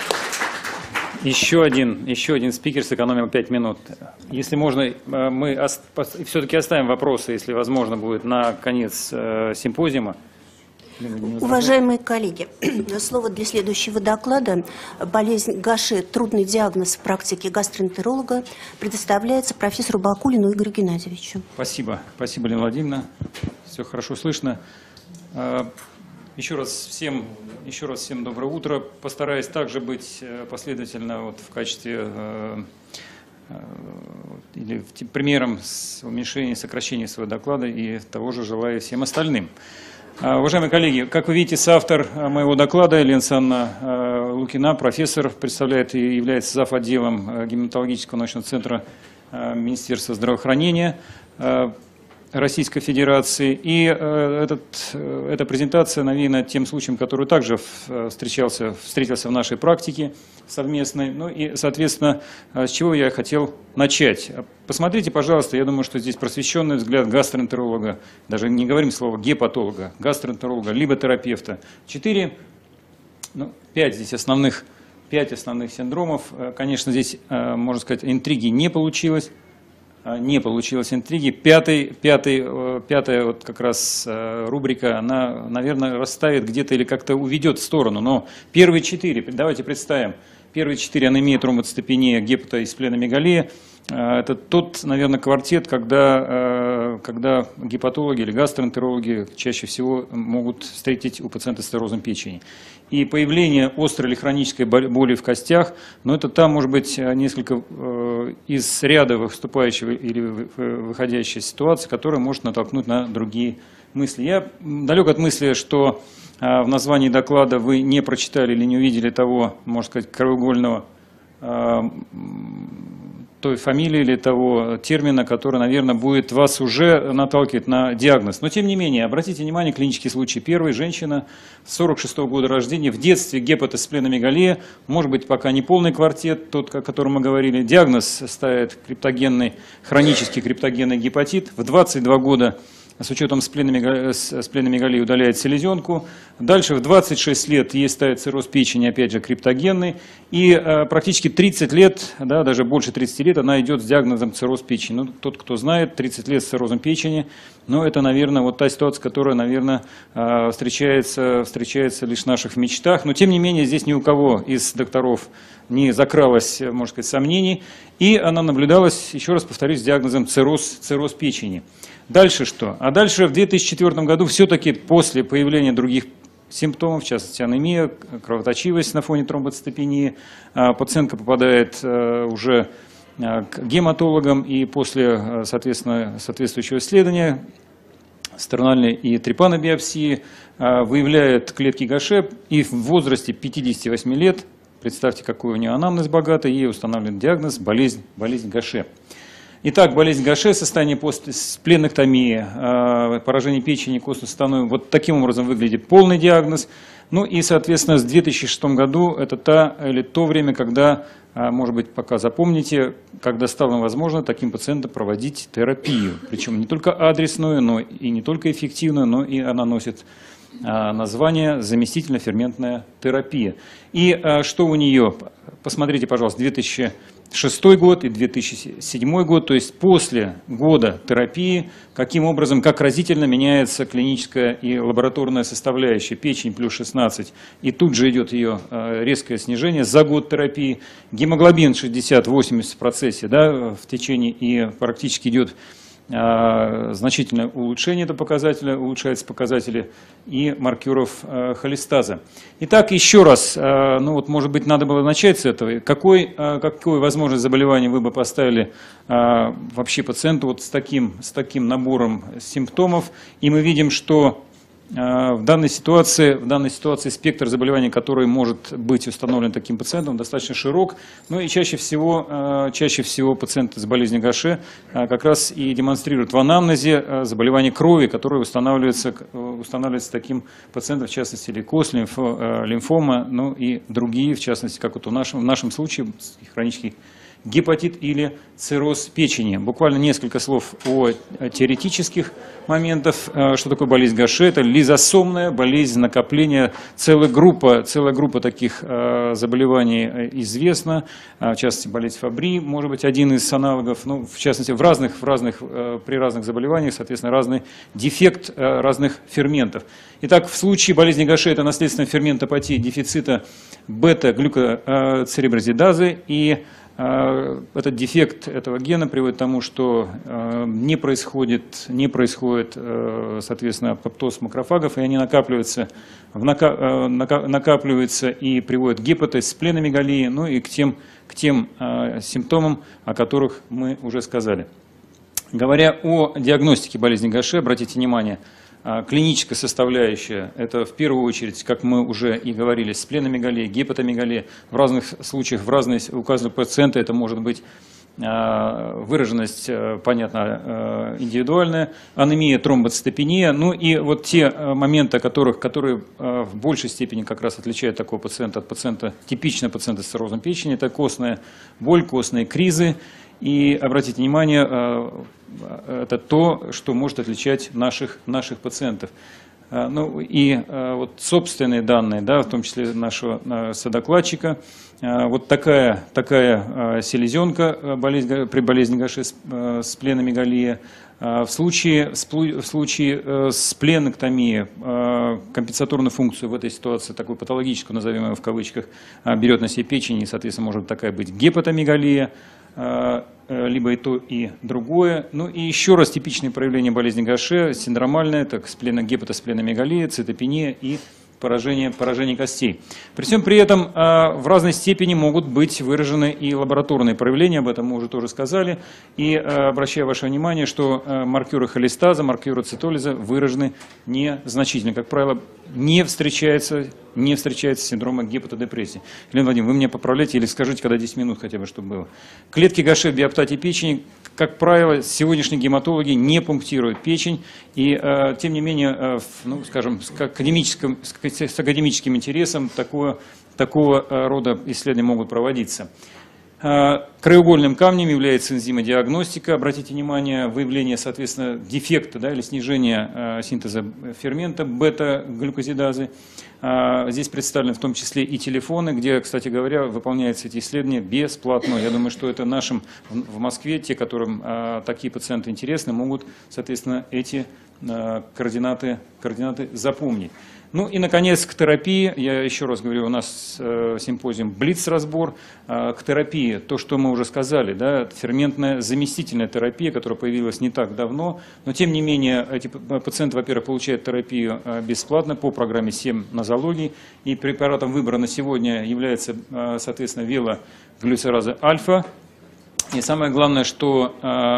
[SPEAKER 1] Еще один, еще один спикер сэкономил пять минут. Если можно, мы все-таки оставим вопросы, если возможно будет, на конец симпозиума.
[SPEAKER 6] Уважаемые коллеги, слово для следующего доклада «Болезнь Гаше. Трудный диагноз в практике гастроэнтеролога» предоставляется профессору Бакулину Игорю Геннадьевичу.
[SPEAKER 1] Спасибо. Спасибо, Лена Владимировна. Все хорошо слышно. Еще раз всем, еще раз всем доброе утро. Постараюсь также быть последовательно вот в качестве или примером уменьшения, сокращения своего доклада, и того же желаю всем остальным. Уважаемые коллеги, как вы видите, соавтор моего доклада Елена Александровна Лукина, профессор, представляет и является зав. Отделом гематологического научного центра Министерства здравоохранения Российской Федерации. И этот, эта презентация навеяна тем случаем, который также встречался, встретился в нашей практике совместной. Ну и, соответственно, с чего я хотел начать. Посмотрите, пожалуйста, я думаю, что здесь просвещенный взгляд гастроэнтеролога, даже не говорим слово гепатолога, гастроэнтеролога, либо терапевта. Четыре, ну, пять здесь основных, пять основных синдромов. Конечно, здесь, можно сказать, интриги не получилось. Не получилось интриги. Пятый, пятый, пятая вот как раз рубрика, она, наверное, расставит где-то или как-то уведет в сторону. Но первые четыре, давайте представим, первые четыре анемия, тромбоцитопения, гепата и спленомегалия. Это тот, наверное, квартет, когда, когда гепатологи или гастроэнтерологи чаще всего могут встретить у пациента с циррозом печени. И появление острой или хронической боли в костях, но это там может быть несколько из ряда выступающих или выходящих ситуаций, которые может натолкнуть на другие мысли. Я далек от мысли, что в названии доклада вы не прочитали или не увидели того, можно сказать, краеугольного той фамилии или того термина, который, наверное, будет вас уже наталкивать на диагноз. Но, тем не менее, обратите внимание, клинический случай. Первый, женщина сорок шестого года рождения, в детстве гепатоспленомегалия, может быть, пока не полный квартет, тот, о котором мы говорили. Диагноз ставит криптогенный, хронический криптогенный гепатит. В двадцать два года с учетом спленомегалии удаляет селезенку. Дальше в двадцать шесть лет ей ставит цирроз печени, опять же, криптогенный. И э, практически тридцать лет, да, даже больше тридцати лет, она идет с диагнозом цирроз печени. Ну, тот, кто знает, тридцать лет с циррозом печени, но это, наверное, вот та ситуация, которая, наверное, э, встречается, встречается лишь в наших мечтах. Но, тем не менее, здесь ни у кого из докторов не закралось, можно сказать, сомнений. И она наблюдалась, еще раз повторюсь, с диагнозом цирроз, цирроз печени. Дальше что? А дальше в две тысячи четвёртом году все-таки после появления других симптомов, в частности анемия, кровоточивость на фоне тромбоцитопении, пациентка попадает уже к гематологам, и после, соответственно, соответствующего исследования стернальной и трипанобиопсии выявляет клетки Гаше, и в возрасте пятидесяти восьми лет, представьте, какой у нее анамнез богатый, ей установлен диагноз болезнь, болезнь Гаше. Итак, болезнь Гаше, состояние спленэктомии, поражение печени, костной суставной, вот таким образом выглядит полный диагноз. Ну и, соответственно, с две тысячи шестого году это та, или то время, когда, может быть, пока запомните, когда стало возможно таким пациентам проводить терапию. Причем не только адресную, но и не только эффективную, но и она носит название заместительно-ферментная терапия. И что у нее? Посмотрите, пожалуйста, две тысячи шестой год и две тысячи седьмой год, то есть после года терапии, каким образом, как разительно меняется клиническая и лабораторная составляющая, печень плюс шестнадцать, и тут же идет ее резкое снижение за год терапии, гемоглобин шестьдесят-восемьдесят в процессе, да, в течение, и практически идет значительное улучшение этого показателя, улучшаются показатели и маркеров холестаза. Итак, еще раз, ну вот, может быть, надо было начать с этого. Какой, какую возможность заболевания вы бы поставили вообще пациенту вот с таким, с таким набором симптомов? И мы видим, что в данной ситуации, в данной ситуации спектр заболеваний, который может быть установлен таким пациентом, достаточно широк. Ну и чаще всего, чаще всего пациенты с болезнью Гаше как раз и демонстрируют в анамнезе заболевания крови, которые устанавливаются, устанавливаются таким пациентом, в частности лейкоз, лимфома, ну и другие, в частности, как вот в нашем, в нашем случае, хронический гепатит или цирроз печени. Буквально несколько слов о теоретических моментах. Что такое болезнь Гаше? Это лизосомная болезнь накопления. Целая группа, целая группа таких заболеваний известна. В частности, болезнь Фабри, может быть, один из аналогов. Ну, в частности, в разных, в разных, при разных заболеваниях, соответственно, разный дефект разных ферментов. Итак, в случае болезни Гаше это наследственная ферментопатия дефицита бета-глюкоцереброзидазы, и этот дефект этого гена приводит к тому, что не происходит, не происходит, соответственно, апоптоз макрофагов, и они накапливаются, накапливаются и приводят к гепатоз, спленомегалии, ну и к тем, к тем симптомам, о которых мы уже сказали. Говоря о диагностике болезни Гаше, обратите внимание, клиническая составляющая – это в первую очередь, как мы уже и говорили, спленомегалия, гепатомегалия. В разных случаях, в разные, у каждого пациента это может быть выраженность, понятно, индивидуальная, анемия, тромбоцитопения. Ну и вот те моменты, которых, которые в большей степени как раз отличают такого пациента от пациента, типичного пациента с циррозом печени, это костная боль, костные кризы. И обратите внимание, это то, что может отличать наших, наших пациентов. Ну и вот собственные данные, да, в том числе нашего содокладчика, вот такая, такая селезенка болезнь, при болезни Гаше, спленомегалия. В случае, в случае спленэктомии компенсаторную функцию в этой ситуации, такую патологическую, назовем ее в кавычках, берет на себе печень, и, соответственно, может такая быть гепатомегалия, либо и то, и другое. Ну и еще раз типичные проявления болезни Гаше, синдромальная, так гепатоспленомегалия, цитопения и поражение, поражение костей. При всем при этом в разной степени могут быть выражены и лабораторные проявления, об этом мы уже тоже сказали. И обращаю ваше внимание, что маркеры холестаза, маркеры цитолиза выражены незначительно. Как правило, не встречается, не встречается синдрома гепатодепрессии. Елена Владимировна, вы меня поправляете или скажите, когда десять минут хотя бы, чтобы было. Клетки Гаше в биоптате печени, как правило, сегодняшние гематологи не пунктируют печень. И, э, тем не менее, э, ну, скажем, с академическим, с академическим интересом такого, такого рода исследования могут проводиться. Краеугольным камнем является энзимодиагностика. Обратите внимание, выявление, соответственно, дефекта, да, или снижения синтеза фермента бета-глюкозидазы. Здесь представлены в том числе и телефоны, где, кстати говоря, выполняются эти исследования бесплатно. Я думаю, что это нашим в Москве, те, которым такие пациенты интересны, могут, соответственно, эти координаты, координаты запомнить. Ну и, наконец, к терапии. Я еще раз говорю, у нас э, симпозиум «Блиц-разбор». Э, к терапии, то, что мы уже сказали, да, ферментная заместительная терапия, которая появилась не так давно, но, тем не менее, эти пациенты, во-первых, получают терапию э, бесплатно по программе семь нозологий, и препаратом выбора на сегодня является, э, соответственно, велоглюцераза альфа. И самое главное, что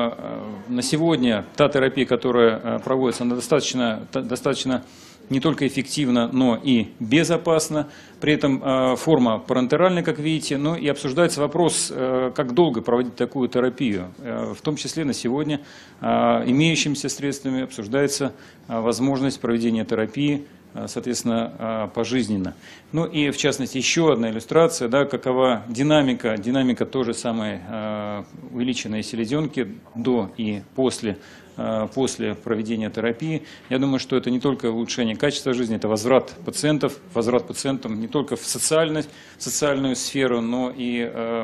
[SPEAKER 1] э, на сегодня та терапия, которая э, проводится, она достаточно, достаточно не только эффективно, но и безопасно. При этом э, форма парентеральная, как видите, но и обсуждается вопрос, э, как долго проводить такую терапию. Э, в том числе на сегодня э, имеющимися средствами обсуждается э, возможность проведения терапии, э, соответственно, э, пожизненно. Ну и в частности еще одна иллюстрация, да, какова динамика, динамика той же самой э, увеличенной селезенки до и после после проведения терапии. Я думаю, что это не только улучшение качества жизни, это возврат пациентов, возврат пациентам не только в социальную, в социальную сферу, но и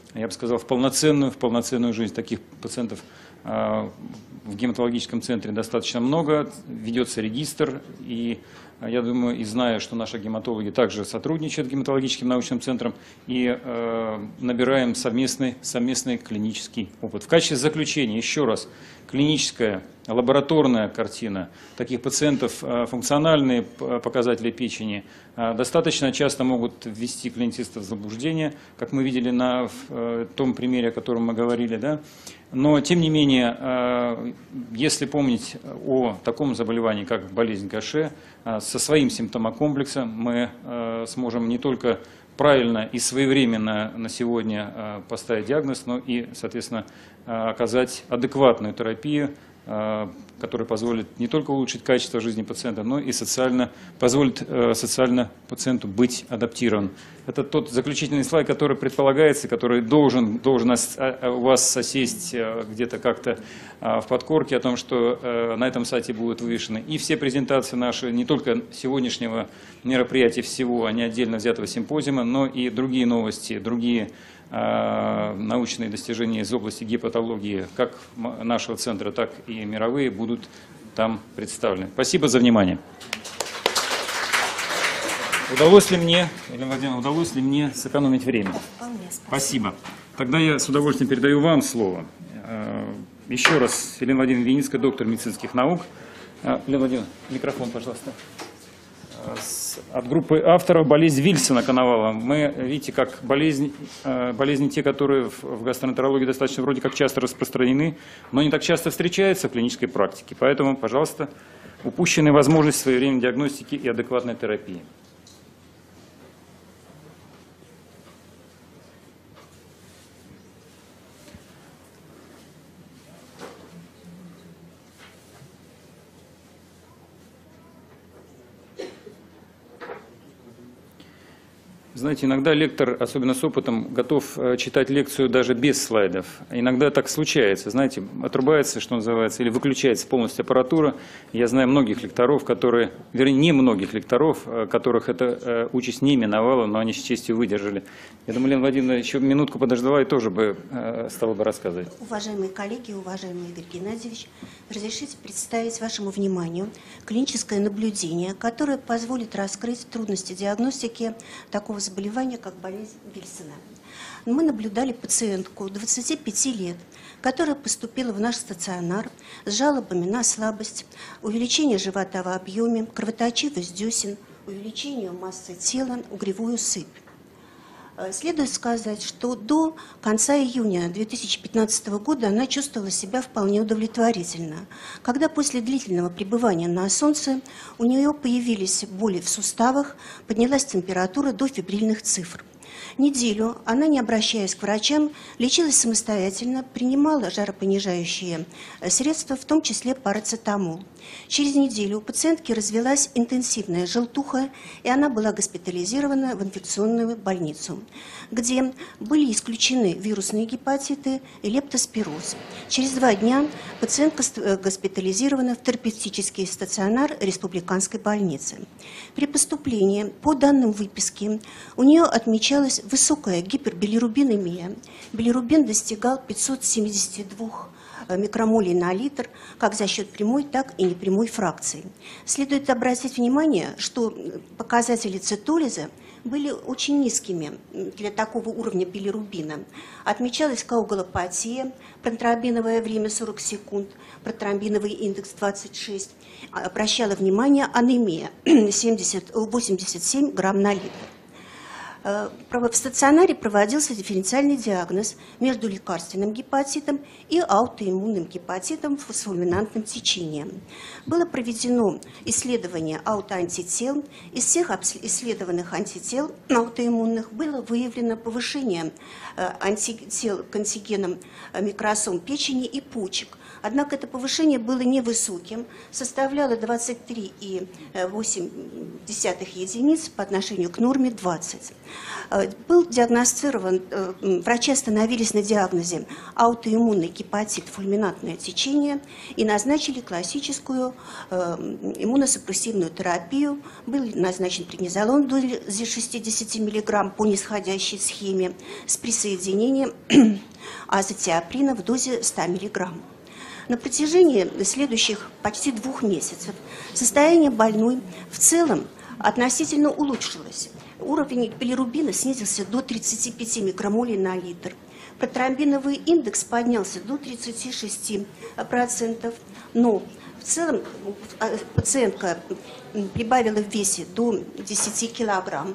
[SPEAKER 1] я бы сказал, в полноценную, в полноценную жизнь. Таких пациентов в гематологическом центре достаточно много, ведется регистр, и я думаю и знаю, что наши гематологи также сотрудничают с гематологическим научным центром и э, набираем совместный, совместный клинический опыт. В качестве заключения еще раз, клиническая, лабораторная картина таких пациентов, э, функциональные показатели печени э, достаточно часто могут ввести клиницистов в заблуждение, как мы видели на в, э, том примере, о котором мы говорили, да? Но, тем не менее, если помнить о таком заболевании, как болезнь Гаше, со своим симптомокомплексом мы сможем не только правильно и своевременно на сегодня поставить диагноз, но и, соответственно, оказать адекватную терапию, который позволит не только улучшить качество жизни пациента, но и социально, позволит социально пациенту быть адаптирован. Это тот заключительный слайд, который предполагается, который должен, должен у вас осесть где-то как-то в подкорке о том, что на этом сайте будут вывешены и все презентации наши, не только сегодняшнего мероприятия всего, а не отдельно взятого симпозиума, но и другие новости, другие научные достижения из области гепатологии, как нашего центра, так и мировые, будут там представлены. Спасибо за внимание. Удалось ли мне, Елена Владимировна, удалось ли мне сэкономить время?
[SPEAKER 6] Вполне, спасибо.
[SPEAKER 1] Спасибо. Тогда я с удовольствием передаю вам слово. Еще раз, Елена Владимировна Виницкая, доктор медицинских наук. Елена Владимировна, микрофон, пожалуйста. От группы авторов болезнь Вильсона-Коновалова. Мы, видите, как болезнь, болезни те, которые в гастроэнтерологии достаточно вроде как часто распространены, но не так часто встречаются в клинической практике. Поэтому, пожалуйста, упущенная возможность своевременной диагностики и адекватной терапии. Знаете, иногда лектор, особенно с опытом, готов читать лекцию даже без слайдов. Иногда так случается, знаете, отрубается, что называется, или выключается полностью аппаратура. Я знаю многих лекторов, которые, вернее, не многих лекторов, которых эта участь не миновала, но они с честью выдержали. Я думаю, Елена Владимировна еще минутку подождала и тоже бы стала бы рассказывать.
[SPEAKER 6] Уважаемые коллеги, уважаемый Игорь Геннадьевич, разрешите представить вашему вниманию клиническое наблюдение, которое позволит раскрыть трудности диагностики такого заболевания, как болезнь Вильсона. Мы наблюдали пациентку двадцати пяти лет, которая поступила в наш стационар с жалобами на слабость, увеличение живота в объеме, кровоточивость десен, увеличение массы тела, угревую сыпь. Следует сказать, что до конца июня две тысячи пятнадцатого года она чувствовала себя вполне удовлетворительно, когда после длительного пребывания на солнце у нее появились боли в суставах, поднялась температура до фебрильных цифр. Неделю она, не обращаясь к врачам, лечилась самостоятельно, принимала жаропонижающие средства, в том числе парацетамол. Через неделю у пациентки развилась интенсивная желтуха, и она была госпитализирована в инфекционную больницу, где были исключены вирусные гепатиты и лептоспироз. Через два дня пациентка госпитализирована в терапевтический стационар республиканской больницы. При поступлении, по данным выписки, у нее отмечалась высокая гипербилирубинемия. Билирубин достигал пятисот семидесяти двух микромолей на литр, как за счет прямой, так и непрямой фракции. Следует обратить внимание, что показатели цитолиза были очень низкими для такого уровня билирубина. Отмечалась коагулопатия, протромбиновое время сорок секунд, протромбиновый индекс двадцать шесть. Обращала внимание анемия восемьдесят семь грамм на литр. В стационаре проводился дифференциальный диагноз между лекарственным гепатитом и аутоиммунным гепатитом с фульминантным течением. Было проведено исследование аутоантител. Из всех исследованных антител аутоиммунных было выявлено повышение антител к антигенам микросом печени и почек. Однако это повышение было невысоким, составляло двадцать три и восемь десятых единиц по отношению к норме двадцать. Был диагностирован, врачи остановились на диагнозе аутоиммунный гепатит, фульминантное течение и назначили классическую иммуносупрессивную терапию. Был назначен преднизолон в дозе шестьдесят миллиграмм по нисходящей схеме с присоединением азотиоприна в дозе ста миллиграмм. На протяжении следующих почти двух месяцев состояние больной в целом относительно улучшилось. Уровень билирубина снизился до тридцати пяти микромолей на литр. Протромбиновый индекс поднялся до тридцати шести процентов, но в целом пациентка прибавила в весе до десяти килограмм.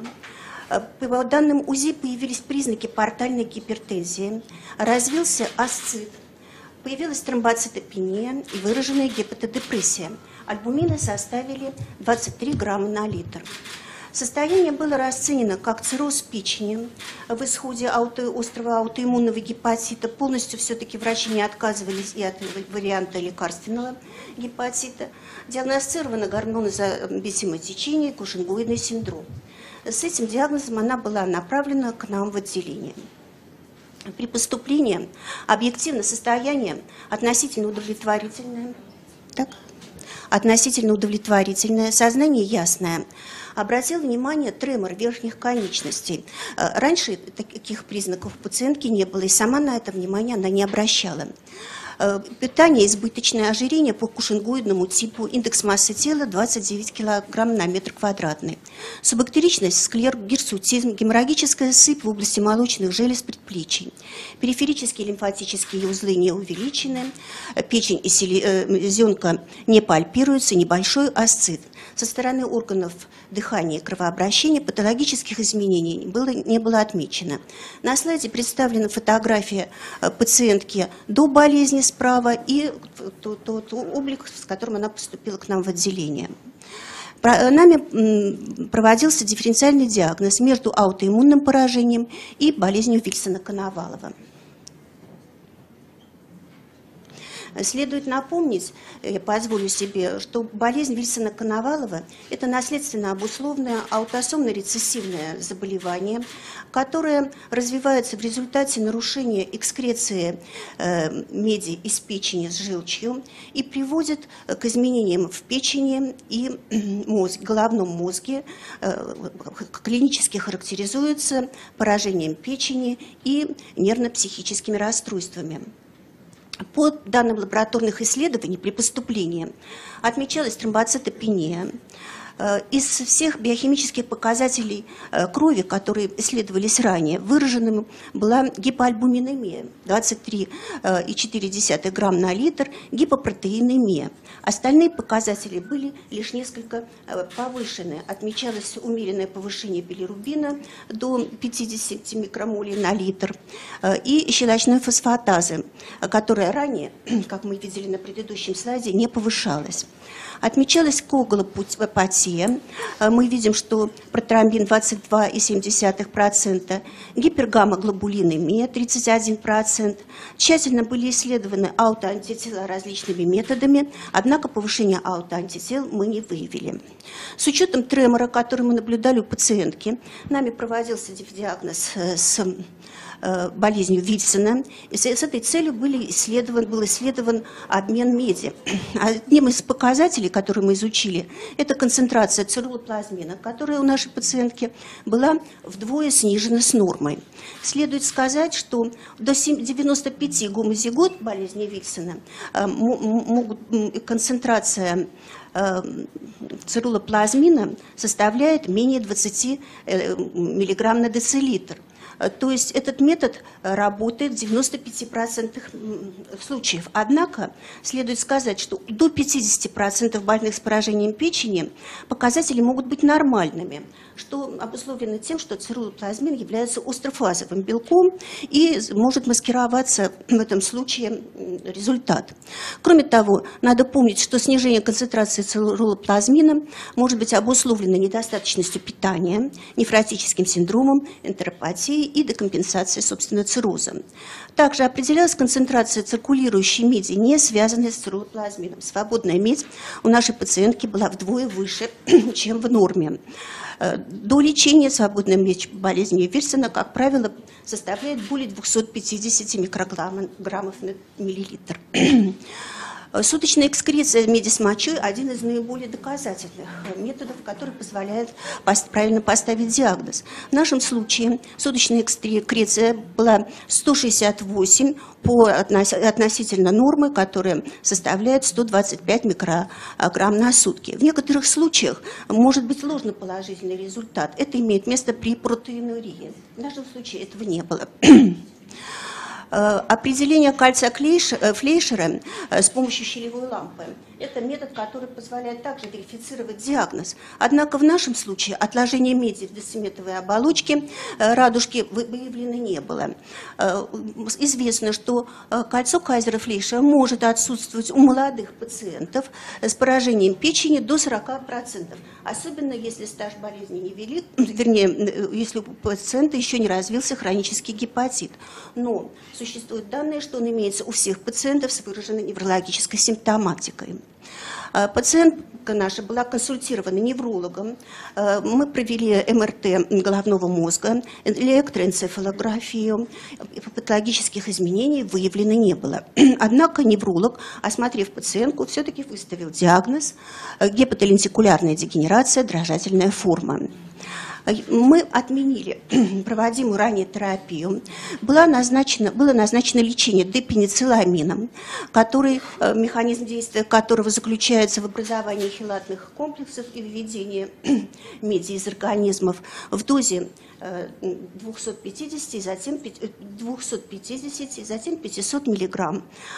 [SPEAKER 6] По данным УЗИ появились признаки портальной гипертензии, развился асцит, появилась тромбоцитопения и выраженная гепатодепрессия. Альбумины составили двадцать три грамма на литр. Состояние было расценено как цирроз печени в исходе ауто, острого аутоиммунного гепатита. Полностью все-таки врачи не отказывались и от варианта лекарственного гепатита. Диагностировано гормонозависимое течение, кушингоидный синдром. С этим диагнозом она была направлена к нам в отделение. При поступлении объективно состояние относительно удовлетворительное. Так? Относительно удовлетворительное, сознание ясное. Обратил внимание тремор верхних конечностей. Раньше таких признаков у пациентки не было, и сама на это внимание она не обращала. Питание, избыточное ожирение по кушингоидному типу, индекс массы тела двадцать девять килограмм на метр квадратный. Суббактеричность, склероз, гирсутизм, геморрагическая сыпь в области молочных желез предплечий. Периферические лимфатические узлы не увеличены, печень и селезенка не пальпируются, небольшой асцит. Со стороны органов дыхания и кровообращения патологических изменений было, не было отмечено. На слайде представлена фотография пациентки до болезни справа и тот, тот облик, с которым она поступила к нам в отделение. Нами проводился дифференциальный диагноз между аутоиммунным поражением и болезнью Вильсона-Коновалова. Следует напомнить, я позволю себе, что болезнь Вильсона-Коновалова – это наследственно обусловленное аутосомно-рецессивное заболевание, которое развивается в результате нарушения экскреции э, меди из печени с желчью и приводит к изменениям в печени и мозг, головном мозге, э, клинически характеризуется поражением печени и нервно-психическими расстройствами. По данным лабораторных исследований при поступлении отмечалась тромбоцитопения. Из всех биохимических показателей крови, которые исследовались ранее, выраженным была гипоальбуминемия двадцать три и четыре десятых грамм на литр, гипопротеинемия. Остальные показатели были лишь несколько повышены. Отмечалось умеренное повышение билирубина до пятидесяти микромолей на литр и щелочной фосфатазы, которая ранее, как мы видели на предыдущем слайде, не повышалась. Отмечалась коагулопатия. Мы видим, что протромбин двадцать два и семь десятых процента, гипергаммоглобулинемия тридцать один процент. Тщательно были исследованы аутоантитела различными методами, однако повышение аутоантител мы не выявили. С учетом тремора, который мы наблюдали у пациентки, нами проводился диагноз с болезнью Вильсона. И с этой целью были исследован, был исследован обмен меди. Одним из показателей, которые мы изучили, это концентрация цирулоплазмина, которая у нашей пациентки была вдвое снижена с нормой. Следует сказать, что до девяноста пяти гомозигот болезни Вильсона могут, концентрация цирулоплазмина составляет менее двадцати миллиграмм на децилитр. То есть этот метод работает в девяноста пяти процентах случаев. Однако следует сказать, что до пятидесяти процентов больных с поражением печени показатели могут быть нормальными, что обусловлено тем, что цирулоплазмин является острофазовым белком и может маскироваться в этом случае результат. Кроме того, надо помнить, что снижение концентрации цирулоплазмина может быть обусловлено недостаточностью питания, нефротическим синдромом, энтеропатией и декомпенсации, собственно, цирроза. Также определялась концентрация циркулирующей меди, не связанной с цирролоплазмином. Свободная медь у нашей пациентки была вдвое выше, чем в норме. До лечения свободной меди болезни Вильсона, как правило, составляет более двухсот пятидесяти микрограммов на миллилитр. Суточная экскреция меди с мочой – один из наиболее доказательных методов, который позволяет правильно поставить диагноз. В нашем случае суточная экскреция была сто шестьдесят восемь по относительно нормы, которая составляет сто двадцать пять микрограмм на сутки. В некоторых случаях может быть ложноположительный результат. Это имеет место при протеинурии. В нашем случае этого не было. Определение кальция Флейшера с помощью щелевой лампы – это метод, который позволяет также верифицировать диагноз. Однако в нашем случае отложение меди в дециметовой оболочке радужки выявлено не было. Известно, что кольцо Кайзера-Флейшера может отсутствовать у молодых пациентов с поражением печени до сорока процентов, особенно если стаж болезни невелик, вернее, если у пациента еще не развился хронический гепатит. Но существуют данные, что он имеется у всех пациентов с выраженной неврологической симптоматикой. Пациентка наша была консультирована неврологом. Мы провели эм эр тэ головного мозга, электроэнцефалографию. Патологических изменений выявлено не было. Однако невролог, осмотрев пациентку, все-таки выставил диагноз гепатолентикулярная дегенерация, дрожательная форма. Мы отменили проводимую ранее терапию. Было назначено, было назначено лечение депеницилламином, который, механизм действия которого заключается в образовании хелатных комплексов и введении меди из организмов в дозе двухсот пятидесяти, затем двухсот пятидесяти, затем пятисот миллиграмм.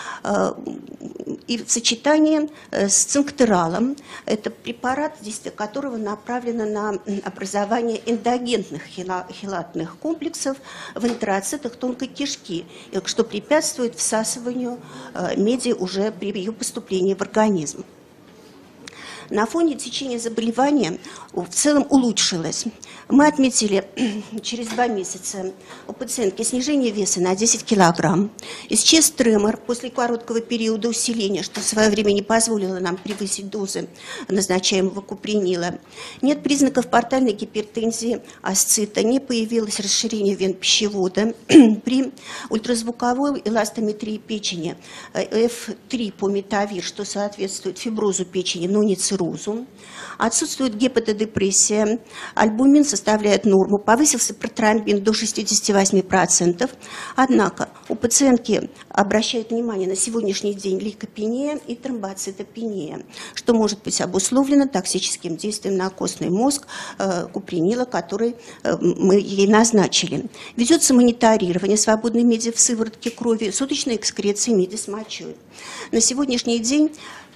[SPEAKER 6] И в сочетании с цинктералом, это препарат, действие которого направлено на образование эндогенных хелатных комплексов в энтероцитах тонкой кишки, что препятствует всасыванию меди уже при ее поступлении в организм. На фоне течения заболевания в целом улучшилось. Мы отметили через два месяца у пациентки снижение веса на десять килограмм. Исчез тремор после короткого периода усиления, что в свое время не позволило нам превысить дозы назначаемого купринила. Нет признаков портальной гипертензии, асцита, не появилось расширение вен пищевода. При ультразвуковой эластометрии печени эф три по метавир, что соответствует фиброзу печени, но не циррозу. Отсутствует гепатодепрессия, альбумин составляет норму, повысился протромбин до шестидесяти восьми процентов. Однако у пациентки обращают внимание на сегодняшний день лейкопения и тромбоцитопения, что может быть обусловлено токсическим действием на костный мозг э, купринила, который э, мы ей назначили. Ведется мониторирование свободной меди в сыворотке крови, суточной экскреции меди с мочой. На сегодняшний день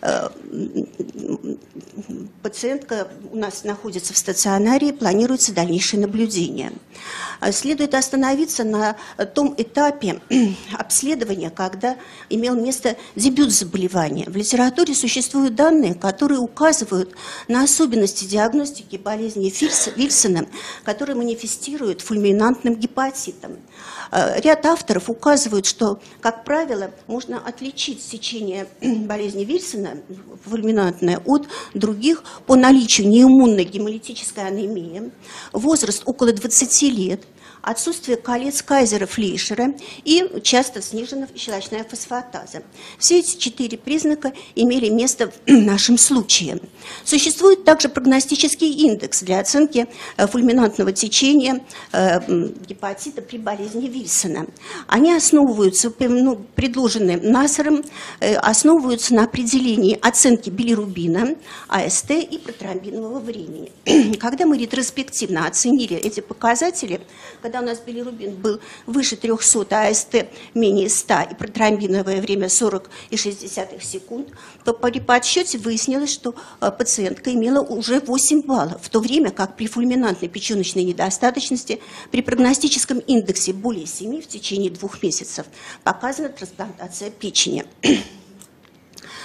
[SPEAKER 6] пациентка у нас находится в стационаре, планируется дальнейшее наблюдение. Следует остановиться на том этапе обследования, когда имел место дебют заболевания. В литературе существуют данные, которые указывают на особенности диагностики болезни Вильсона, которые манифестируют фульминантным гепатитом. Ряд авторов указывают, что, как правило, можно отличить течение болезни Вильсона фульминантное от других по наличию неиммунной гемолитической анемии, возраст около двадцати лет, отсутствие колец Кайзера-Флейшера и часто снижена щелочная фосфатаза. Все эти четыре признака имели место в нашем случае. Существует также прогностический индекс для оценки фульминантного течения гепатита при болезни Вильсона. Они основываются, ну, предложены Нассером, основываются на определении оценки билирубина, а эс тэ и протромбинового времени. Когда мы ретроспективно оценили эти показатели, когда у нас билирубин был выше трёхсот, а эс тэ менее ста и протромбиновое время сорок и шесть десятых секунд, то при подсчете выяснилось, что пациентка имела уже восемь баллов, в то время как при фульминантной печеночной недостаточности при прогностическом индексе более семи в течение двух месяцев показана трансплантация печени.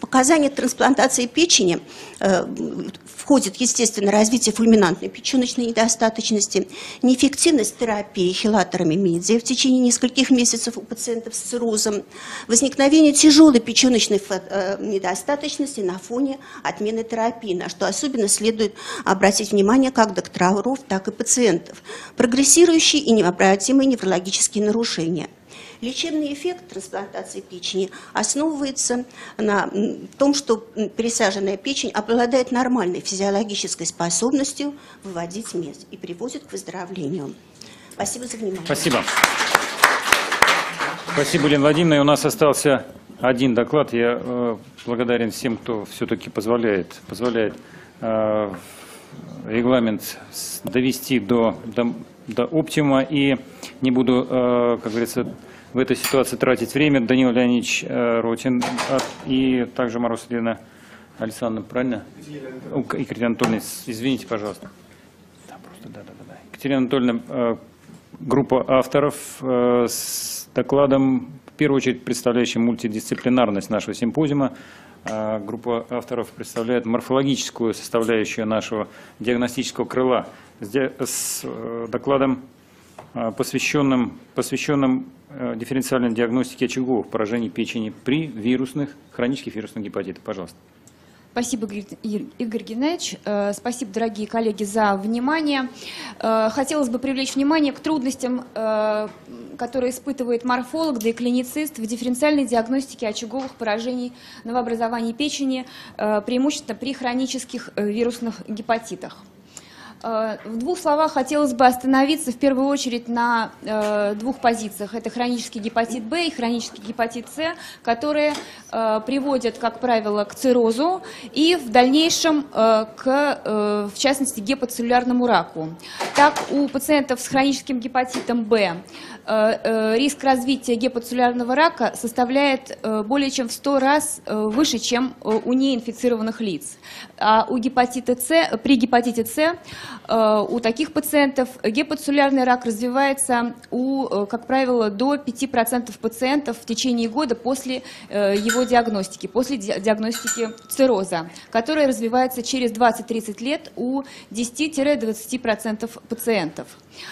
[SPEAKER 6] показания трансплантации печени э, входит, естественно, развитие фульминантной печеночной недостаточности, неэффективность терапии хелаторами медиа в течение нескольких месяцев у пациентов с циррозом, возникновение тяжелой печеночной э, недостаточности на фоне отмены терапии, на что особенно следует обратить внимание как докторов, так и пациентов, прогрессирующие и необратимые неврологические нарушения. Лечебный эффект трансплантации печени основывается на том, что пересаженная печень обладает нормальной физиологической способностью выводить мед и приводит к выздоровлению. Спасибо за внимание.
[SPEAKER 1] Спасибо. Спасибо, Елена Владимировна. И у нас остался один доклад. Я э, благодарен всем, кто все-таки позволяет, позволяет э, регламент довести до, до, до оптимума. И не буду, э, как говорится, в этой ситуации тратить время. Данил Леонидович э, Ротин э, и также Маруслина Александровна, правильно? Екатерина Анатольевна, извините, пожалуйста. Да, просто, да, да, да. Екатерина Анатольевна, э, группа авторов э, с докладом, в первую очередь представляющая мультидисциплинарность нашего симпозиума. Э, группа авторов представляет морфологическую составляющую нашего диагностического крыла с, с э, докладом, посвященным, посвященным э, дифференциальной диагностике очаговых поражений печени при вирусных, хронических вирусных гепатитах. Пожалуйста.
[SPEAKER 7] Спасибо, Игорь Геннадьевич. Спасибо, дорогие коллеги, за внимание. Хотелось бы привлечь внимание к трудностям, которые испытывает морфолог, да и клиницист в дифференциальной диагностике очаговых поражений новообразований печени, преимущественно при хронических вирусных гепатитах. В двух словах хотелось бы остановиться в первую очередь на э, двух позициях. Это хронический гепатит Б и хронический гепатит С, которые э, приводят, как правило, к циррозу и в дальнейшем э, к, э, в частности, гепатоцеллюлярному раку. Так, у пациентов с хроническим гепатитом Б э, э, риск развития гепатоцеллюлярного рака составляет э, более чем в сто раз э, выше, чем э, у неинфицированных лиц. А у гепатита С, при гепатите С у таких пациентов гепатоцеллюлярный рак развивается, у, как правило, до пяти процентов пациентов в течение года после его диагностики, после диагностики цирроза, которая развивается через двадцать-тридцать лет у десяти-двадцати процентов пациентов.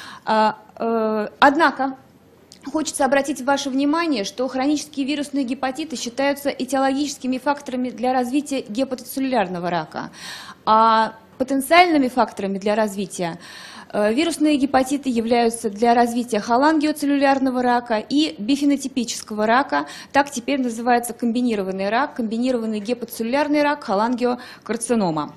[SPEAKER 7] Однако, хочется обратить ваше внимание, что хронические вирусные гепатиты считаются этиологическими факторами для развития гепатоцеллюлярного рака, а потенциальными факторами для развития вирусные гепатиты являются для развития холангиоцеллюлярного рака и бифенотипического рака. Так теперь называется комбинированный рак, комбинированный гепатоцеллюлярный рак, холангиокарцинома.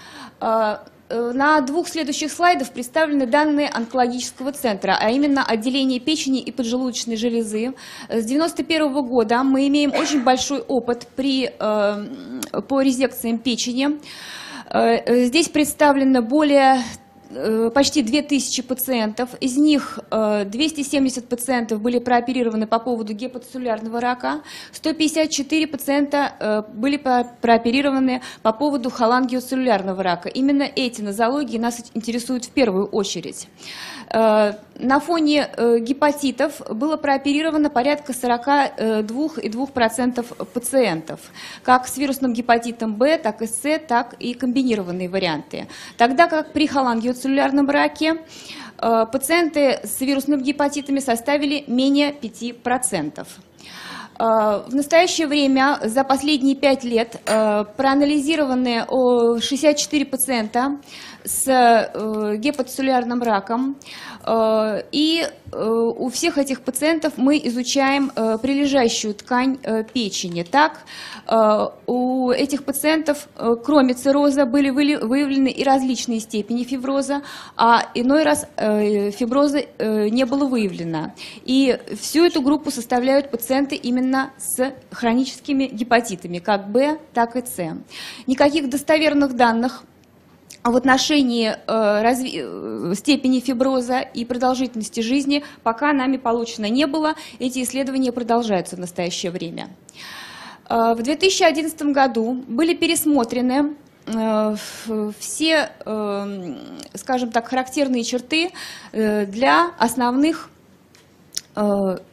[SPEAKER 7] На двух следующих слайдах представлены данные онкологического центра, а именно отделение печени и поджелудочной железы. С девяносто первого года мы имеем очень большой опыт при, по резекциям печени. Здесь представлено более почти две тысячи пациентов, из них двести семьдесят пациентов были прооперированы по поводу гепатоцеллюлярного рака, сто пятьдесят четыре пациента были прооперированы по поводу холангиоцеллюлярного рака. Именно эти нозологии нас интересуют в первую очередь. На фоне гепатитов было прооперировано порядка сорока двух и двух десятых процента пациентов, как с вирусным гепатитом Б, так и С, так и комбинированные варианты. Тогда как при холангиоцеллюлярном раке пациенты с вирусными гепатитами составили менее пяти процентов. В настоящее время за последние пять лет проанализированы шестьдесят четыре пациента с гепатоцеллюлярным раком, и у всех этих пациентов мы изучаем прилежащую ткань печени. Так, у этих пациентов, кроме цирроза, были выявлены и различные степени фиброза, а иной раз фиброза не было выявлено. И всю эту группу составляют пациенты именно с хроническими гепатитами, как Б, так и С. Никаких достоверных данных в отношении э, разви... степени фиброза и продолжительности жизни пока нами получено не было. Эти исследования продолжаются в настоящее время. Э, в две тысячи одиннадцатом году были пересмотрены э, все, э, скажем так, характерные черты э, для основных э,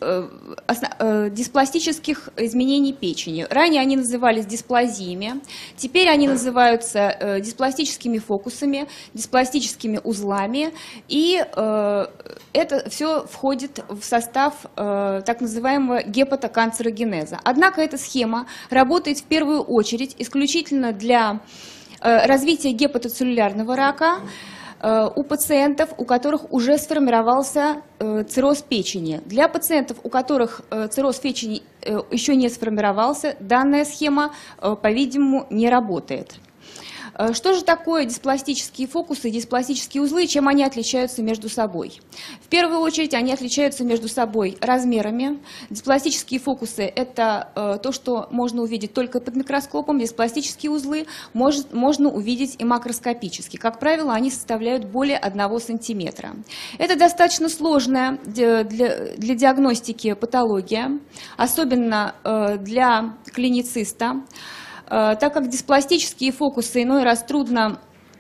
[SPEAKER 7] диспластических изменений печени. Ранее они назывались дисплазиями, теперь они называются диспластическими фокусами, диспластическими узлами, и это все входит в состав так называемого гепатоканцерогенеза. Однако эта схема работает в первую очередь исключительно для развития гепатоцеллюлярного рака у пациентов, у которых уже сформировался цирроз печени. Для пациентов, у которых цирроз печени еще не сформировался, данная схема, по-видимому, не работает. Что же такое диспластические фокусы и диспластические узлы, чем они отличаются между собой? В первую очередь они отличаются между собой размерами. Диспластические фокусы – это то, что можно увидеть только под микроскопом. Диспластические узлы может, можно увидеть и макроскопически. Как правило, они составляют более одного сантиметра. Это достаточно сложная для, для диагностики патология, особенно для клинициста, так как диспластические фокусы иной раз трудно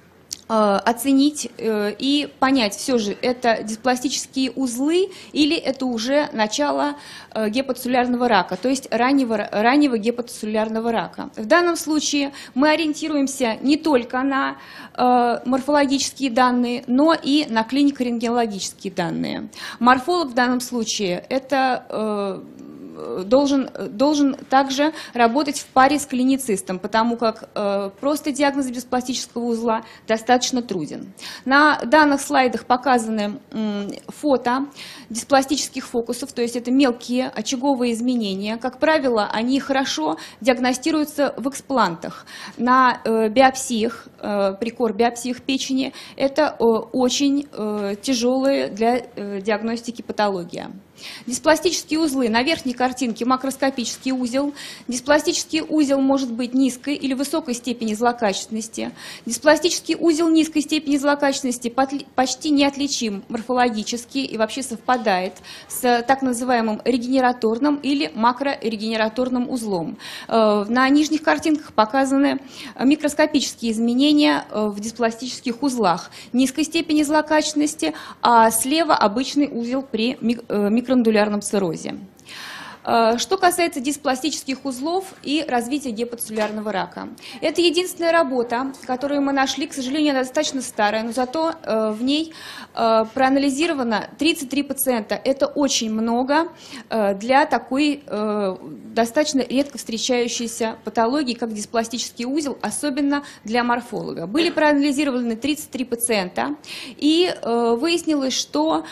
[SPEAKER 7] оценить и понять, все же это диспластические узлы или это уже начало гепатоцеллюлярного рака, то есть раннего, раннего гепатоцеллюлярного рака. В данном случае мы ориентируемся не только на морфологические данные, но и на клинико-рентгенологические данные. Морфолог в данном случае это Должен, должен также работать в паре с клиницистом, потому как э, просто диагноз диспластического узла достаточно труден. На данных слайдах показаны э, фото диспластических фокусов, то есть это мелкие очаговые изменения. Как правило, они хорошо диагностируются в эксплантах. На э, биопсиях, э, при кор-биопсиях печени, это э, очень э, тяжелые для э, диагностики патологии. Диспластические узлы на верхней картинке макроскопический узел. Диспластический узел может быть низкой или высокой степени злокачественности. Диспластический узел низкой степени злокачественности почти неотличим морфологически и вообще совпадает с так называемым регенераторным или макрорегенераторным узлом. На нижних картинках показаны микроскопические изменения в диспластических узлах низкой степени злокачественности, а слева обычный узел при микроскопическом микрондулярном циррозе. Что касается диспластических узлов и развития гепатоцеллюлярного рака. Это единственная работа, которую мы нашли, к сожалению, она достаточно старая, но зато в ней проанализировано тридцать три пациента. Это очень много для такой достаточно редко встречающейся патологии, как диспластический узел, особенно для морфолога. Были проанализированы тридцать три пациента, и выяснилось, что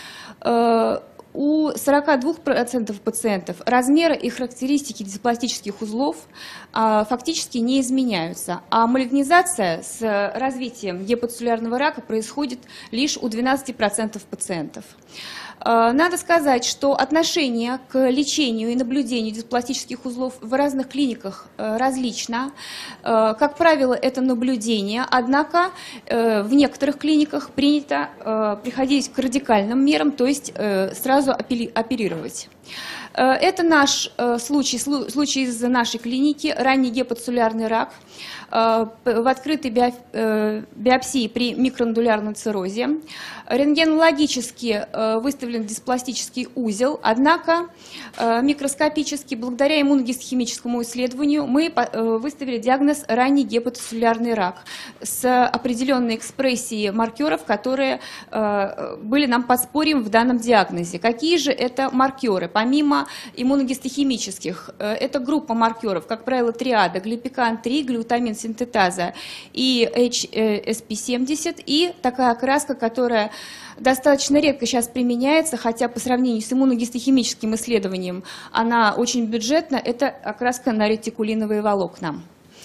[SPEAKER 7] у сорока двух процентов пациентов размеры и характеристики диспластических узлов а, фактически не изменяются, а малигнизация с развитием гепатоцеллюлярного рака происходит лишь у двенадцати процентов пациентов. Надо сказать, что отношение к лечению и наблюдению диспластических узлов в разных клиниках различно. Как правило, это наблюдение, однако в некоторых клиниках принято приходить к радикальным мерам, то есть сразу оперировать. Это наш случай, случай из нашей клиники, ранний гепатоцеллюлярный рак в открытой биопсии при микрондулярном циррозе. Рентгенологически выставлен диспластический узел, однако микроскопически, благодаря иммуногистохимическому исследованию, мы выставили диагноз ранний гепатоцеллюлярный рак с определенной экспрессией маркеров, которые были нам подспорьем в данном диагнозе. Какие же это маркеры? Помимо иммуногистохимических, это группа маркеров, как правило, триада: глипикан три, глютамин синтетаза и эйч эс пи семьдесят, и такая окраска, которая достаточно редко сейчас применяется, хотя по сравнению с иммуногистохимическим исследованием она очень бюджетна, это окраска на ретикулиновые волокна.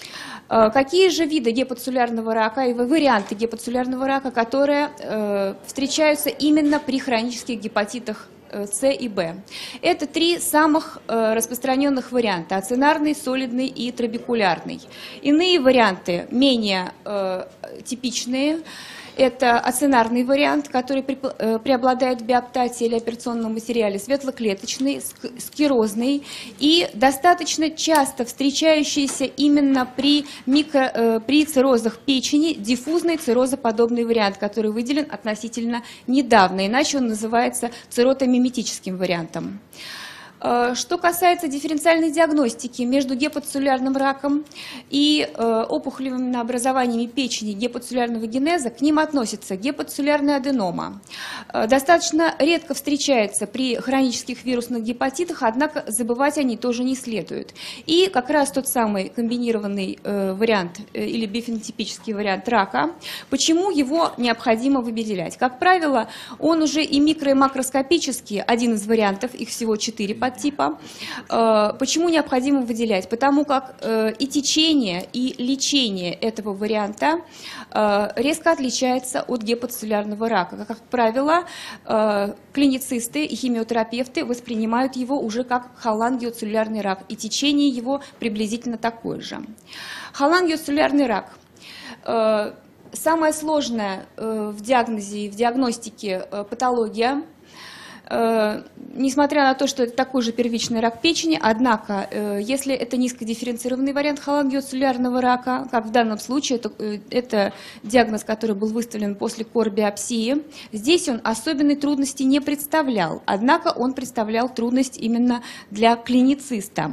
[SPEAKER 7] Какие же виды гепатоцеллюлярного рака и варианты гепатоцеллюлярного рака, которые э, встречаются именно при хронических гепатитах С и Б? Это три самых э, распространенных варианта: ацинарный, солидный и трабекулярный. Иные варианты менее э, типичные. Это ацинарный вариант, который преобладает в биоптате или операционном материале, светлоклеточный, склерозный и достаточно часто встречающийся именно при, микро, при циррозах печени диффузный циррозоподобный вариант, который выделен относительно недавно, иначе он называется цирротомиметическим вариантом. Что касается дифференциальной диагностики между гепатоцеллюлярным раком и опухолевыми образованиями печени гепатоцеллюлярного генеза, к ним относится гепатоцеллюлярная аденома. Достаточно редко встречается при хронических вирусных гепатитах, однако забывать о ней тоже не следует. И как раз тот самый комбинированный вариант или бифенотипический вариант рака, почему его необходимо выделять? Как правило, он уже и микро- и макроскопический, один из вариантов, их всего четыре подтипа. Почему необходимо выделять? Потому как и течение, и лечение этого варианта резко отличается от гепатоцеллюлярного рака. Как правило, клиницисты и химиотерапевты воспринимают его уже как холангиоцеллюлярный рак, и течение его приблизительно такое же. Холангиоцеллюлярный рак. Самое сложное в диагнозе и в диагностике патология. Несмотря на то, что это такой же первичный рак печени, однако, если это низкодифференцированный вариант холангиоцеллюлярного рака, как в данном случае, это, это диагноз, который был выставлен после кор-биопсии, здесь он особенной трудности не представлял, однако он представлял трудность именно для клинициста.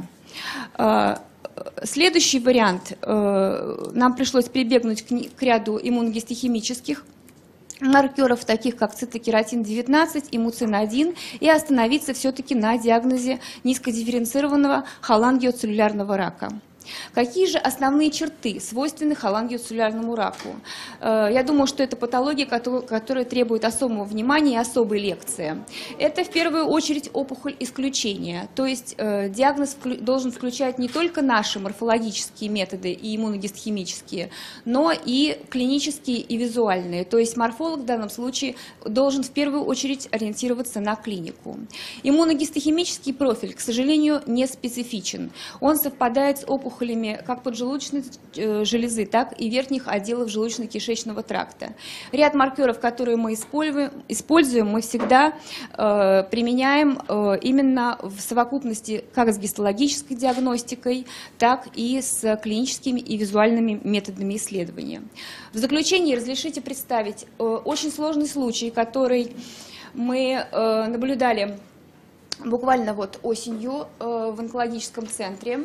[SPEAKER 7] Следующий вариант, нам пришлось прибегнуть к ряду иммуногистохимических маркеров, таких как цитокератин девятнадцать и муцин один, и остановиться все-таки на диагнозе низкодифференцированного холангиоцеллюлярного рака. Какие же основные черты свойственны холангиоцеллюлярному раку? Я думаю, что это патология, которая требует особого внимания и особой лекции. Это в первую очередь опухоль исключения, то есть диагноз должен включать не только наши морфологические методы и иммуногистохимические, но и клинические и визуальные, то есть морфолог в данном случае должен в первую очередь ориентироваться на клинику. Иммуногистохимический профиль, к сожалению, не специфичен, он совпадает с опухолью как поджелудочной железы, так и верхних отделов желудочно-кишечного тракта. Ряд маркеров, которые мы используем, используем мы всегда э, применяем э, именно в совокупности как с гистологической диагностикой, так и с клиническими и визуальными методами исследования. В заключение разрешите представить э, очень сложный случай, который мы э, наблюдали буквально вот осенью э, в онкологическом центре.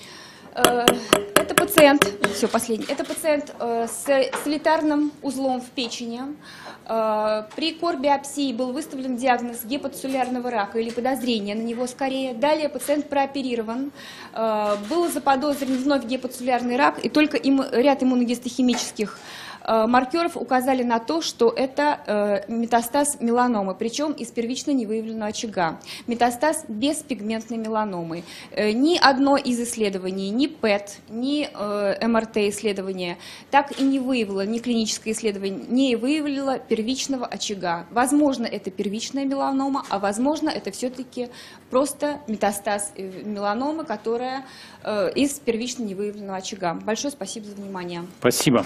[SPEAKER 7] Это пациент, все, последний, это пациент с солитарным узлом в печени. При кор-биопсии был выставлен диагноз гепатоцеллюлярного рака или подозрение на него скорее. Далее пациент прооперирован, был заподозрен вновь гепатоцеллюлярный рак, и только ряд иммуногистохимических маркеров указали на то, что это метастаз меланомы, причем из первично невыявленного очага. Метастаз без пигментной меланомы. Ни одно из исследований, ни ПЭТ, ни эм эр тэ исследования так и не выявило, ни клиническое исследование не выявило первичного очага. Возможно, это первичная меланома, а возможно, это все-таки просто метастаз меланомы, которая из первично невыявленного очага. Большое спасибо за внимание.
[SPEAKER 1] Спасибо.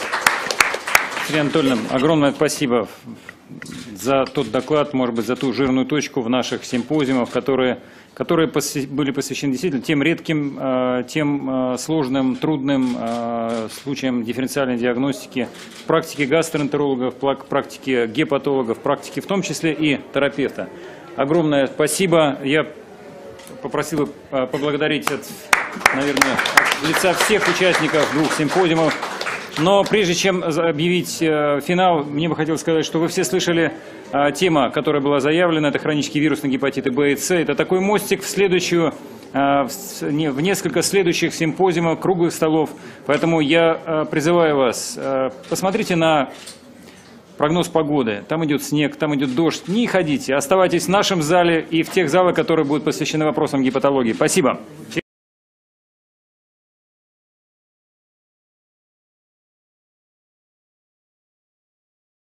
[SPEAKER 1] Ирина Анатольевна, огромное спасибо за тот доклад, может быть, за ту жирную точку в наших симпозиумах, которые, которые были посвящены действительно тем редким, тем сложным, трудным случаям дифференциальной диагностики в практике гастроэнтерологов, в практике гепатологов, в практике в том числе и терапевта. Огромное спасибо. Я попросил бы поблагодарить, от, наверное, от лица всех участников двух симпозиумов. Но прежде чем объявить э, финал, мне бы хотелось сказать, что вы все слышали э, тема, которая была заявлена, это хронические вирусные гепатиты Б и С. Это такой мостик в следующую, э, в, не, в несколько следующих симпозиумов, круглых столов. Поэтому я э, призываю вас, э, посмотрите на прогноз погоды. Там идет снег, там идет дождь. Не ходите, оставайтесь в нашем зале и в тех залах, которые будут посвящены вопросам гепатологии. Спасибо. Через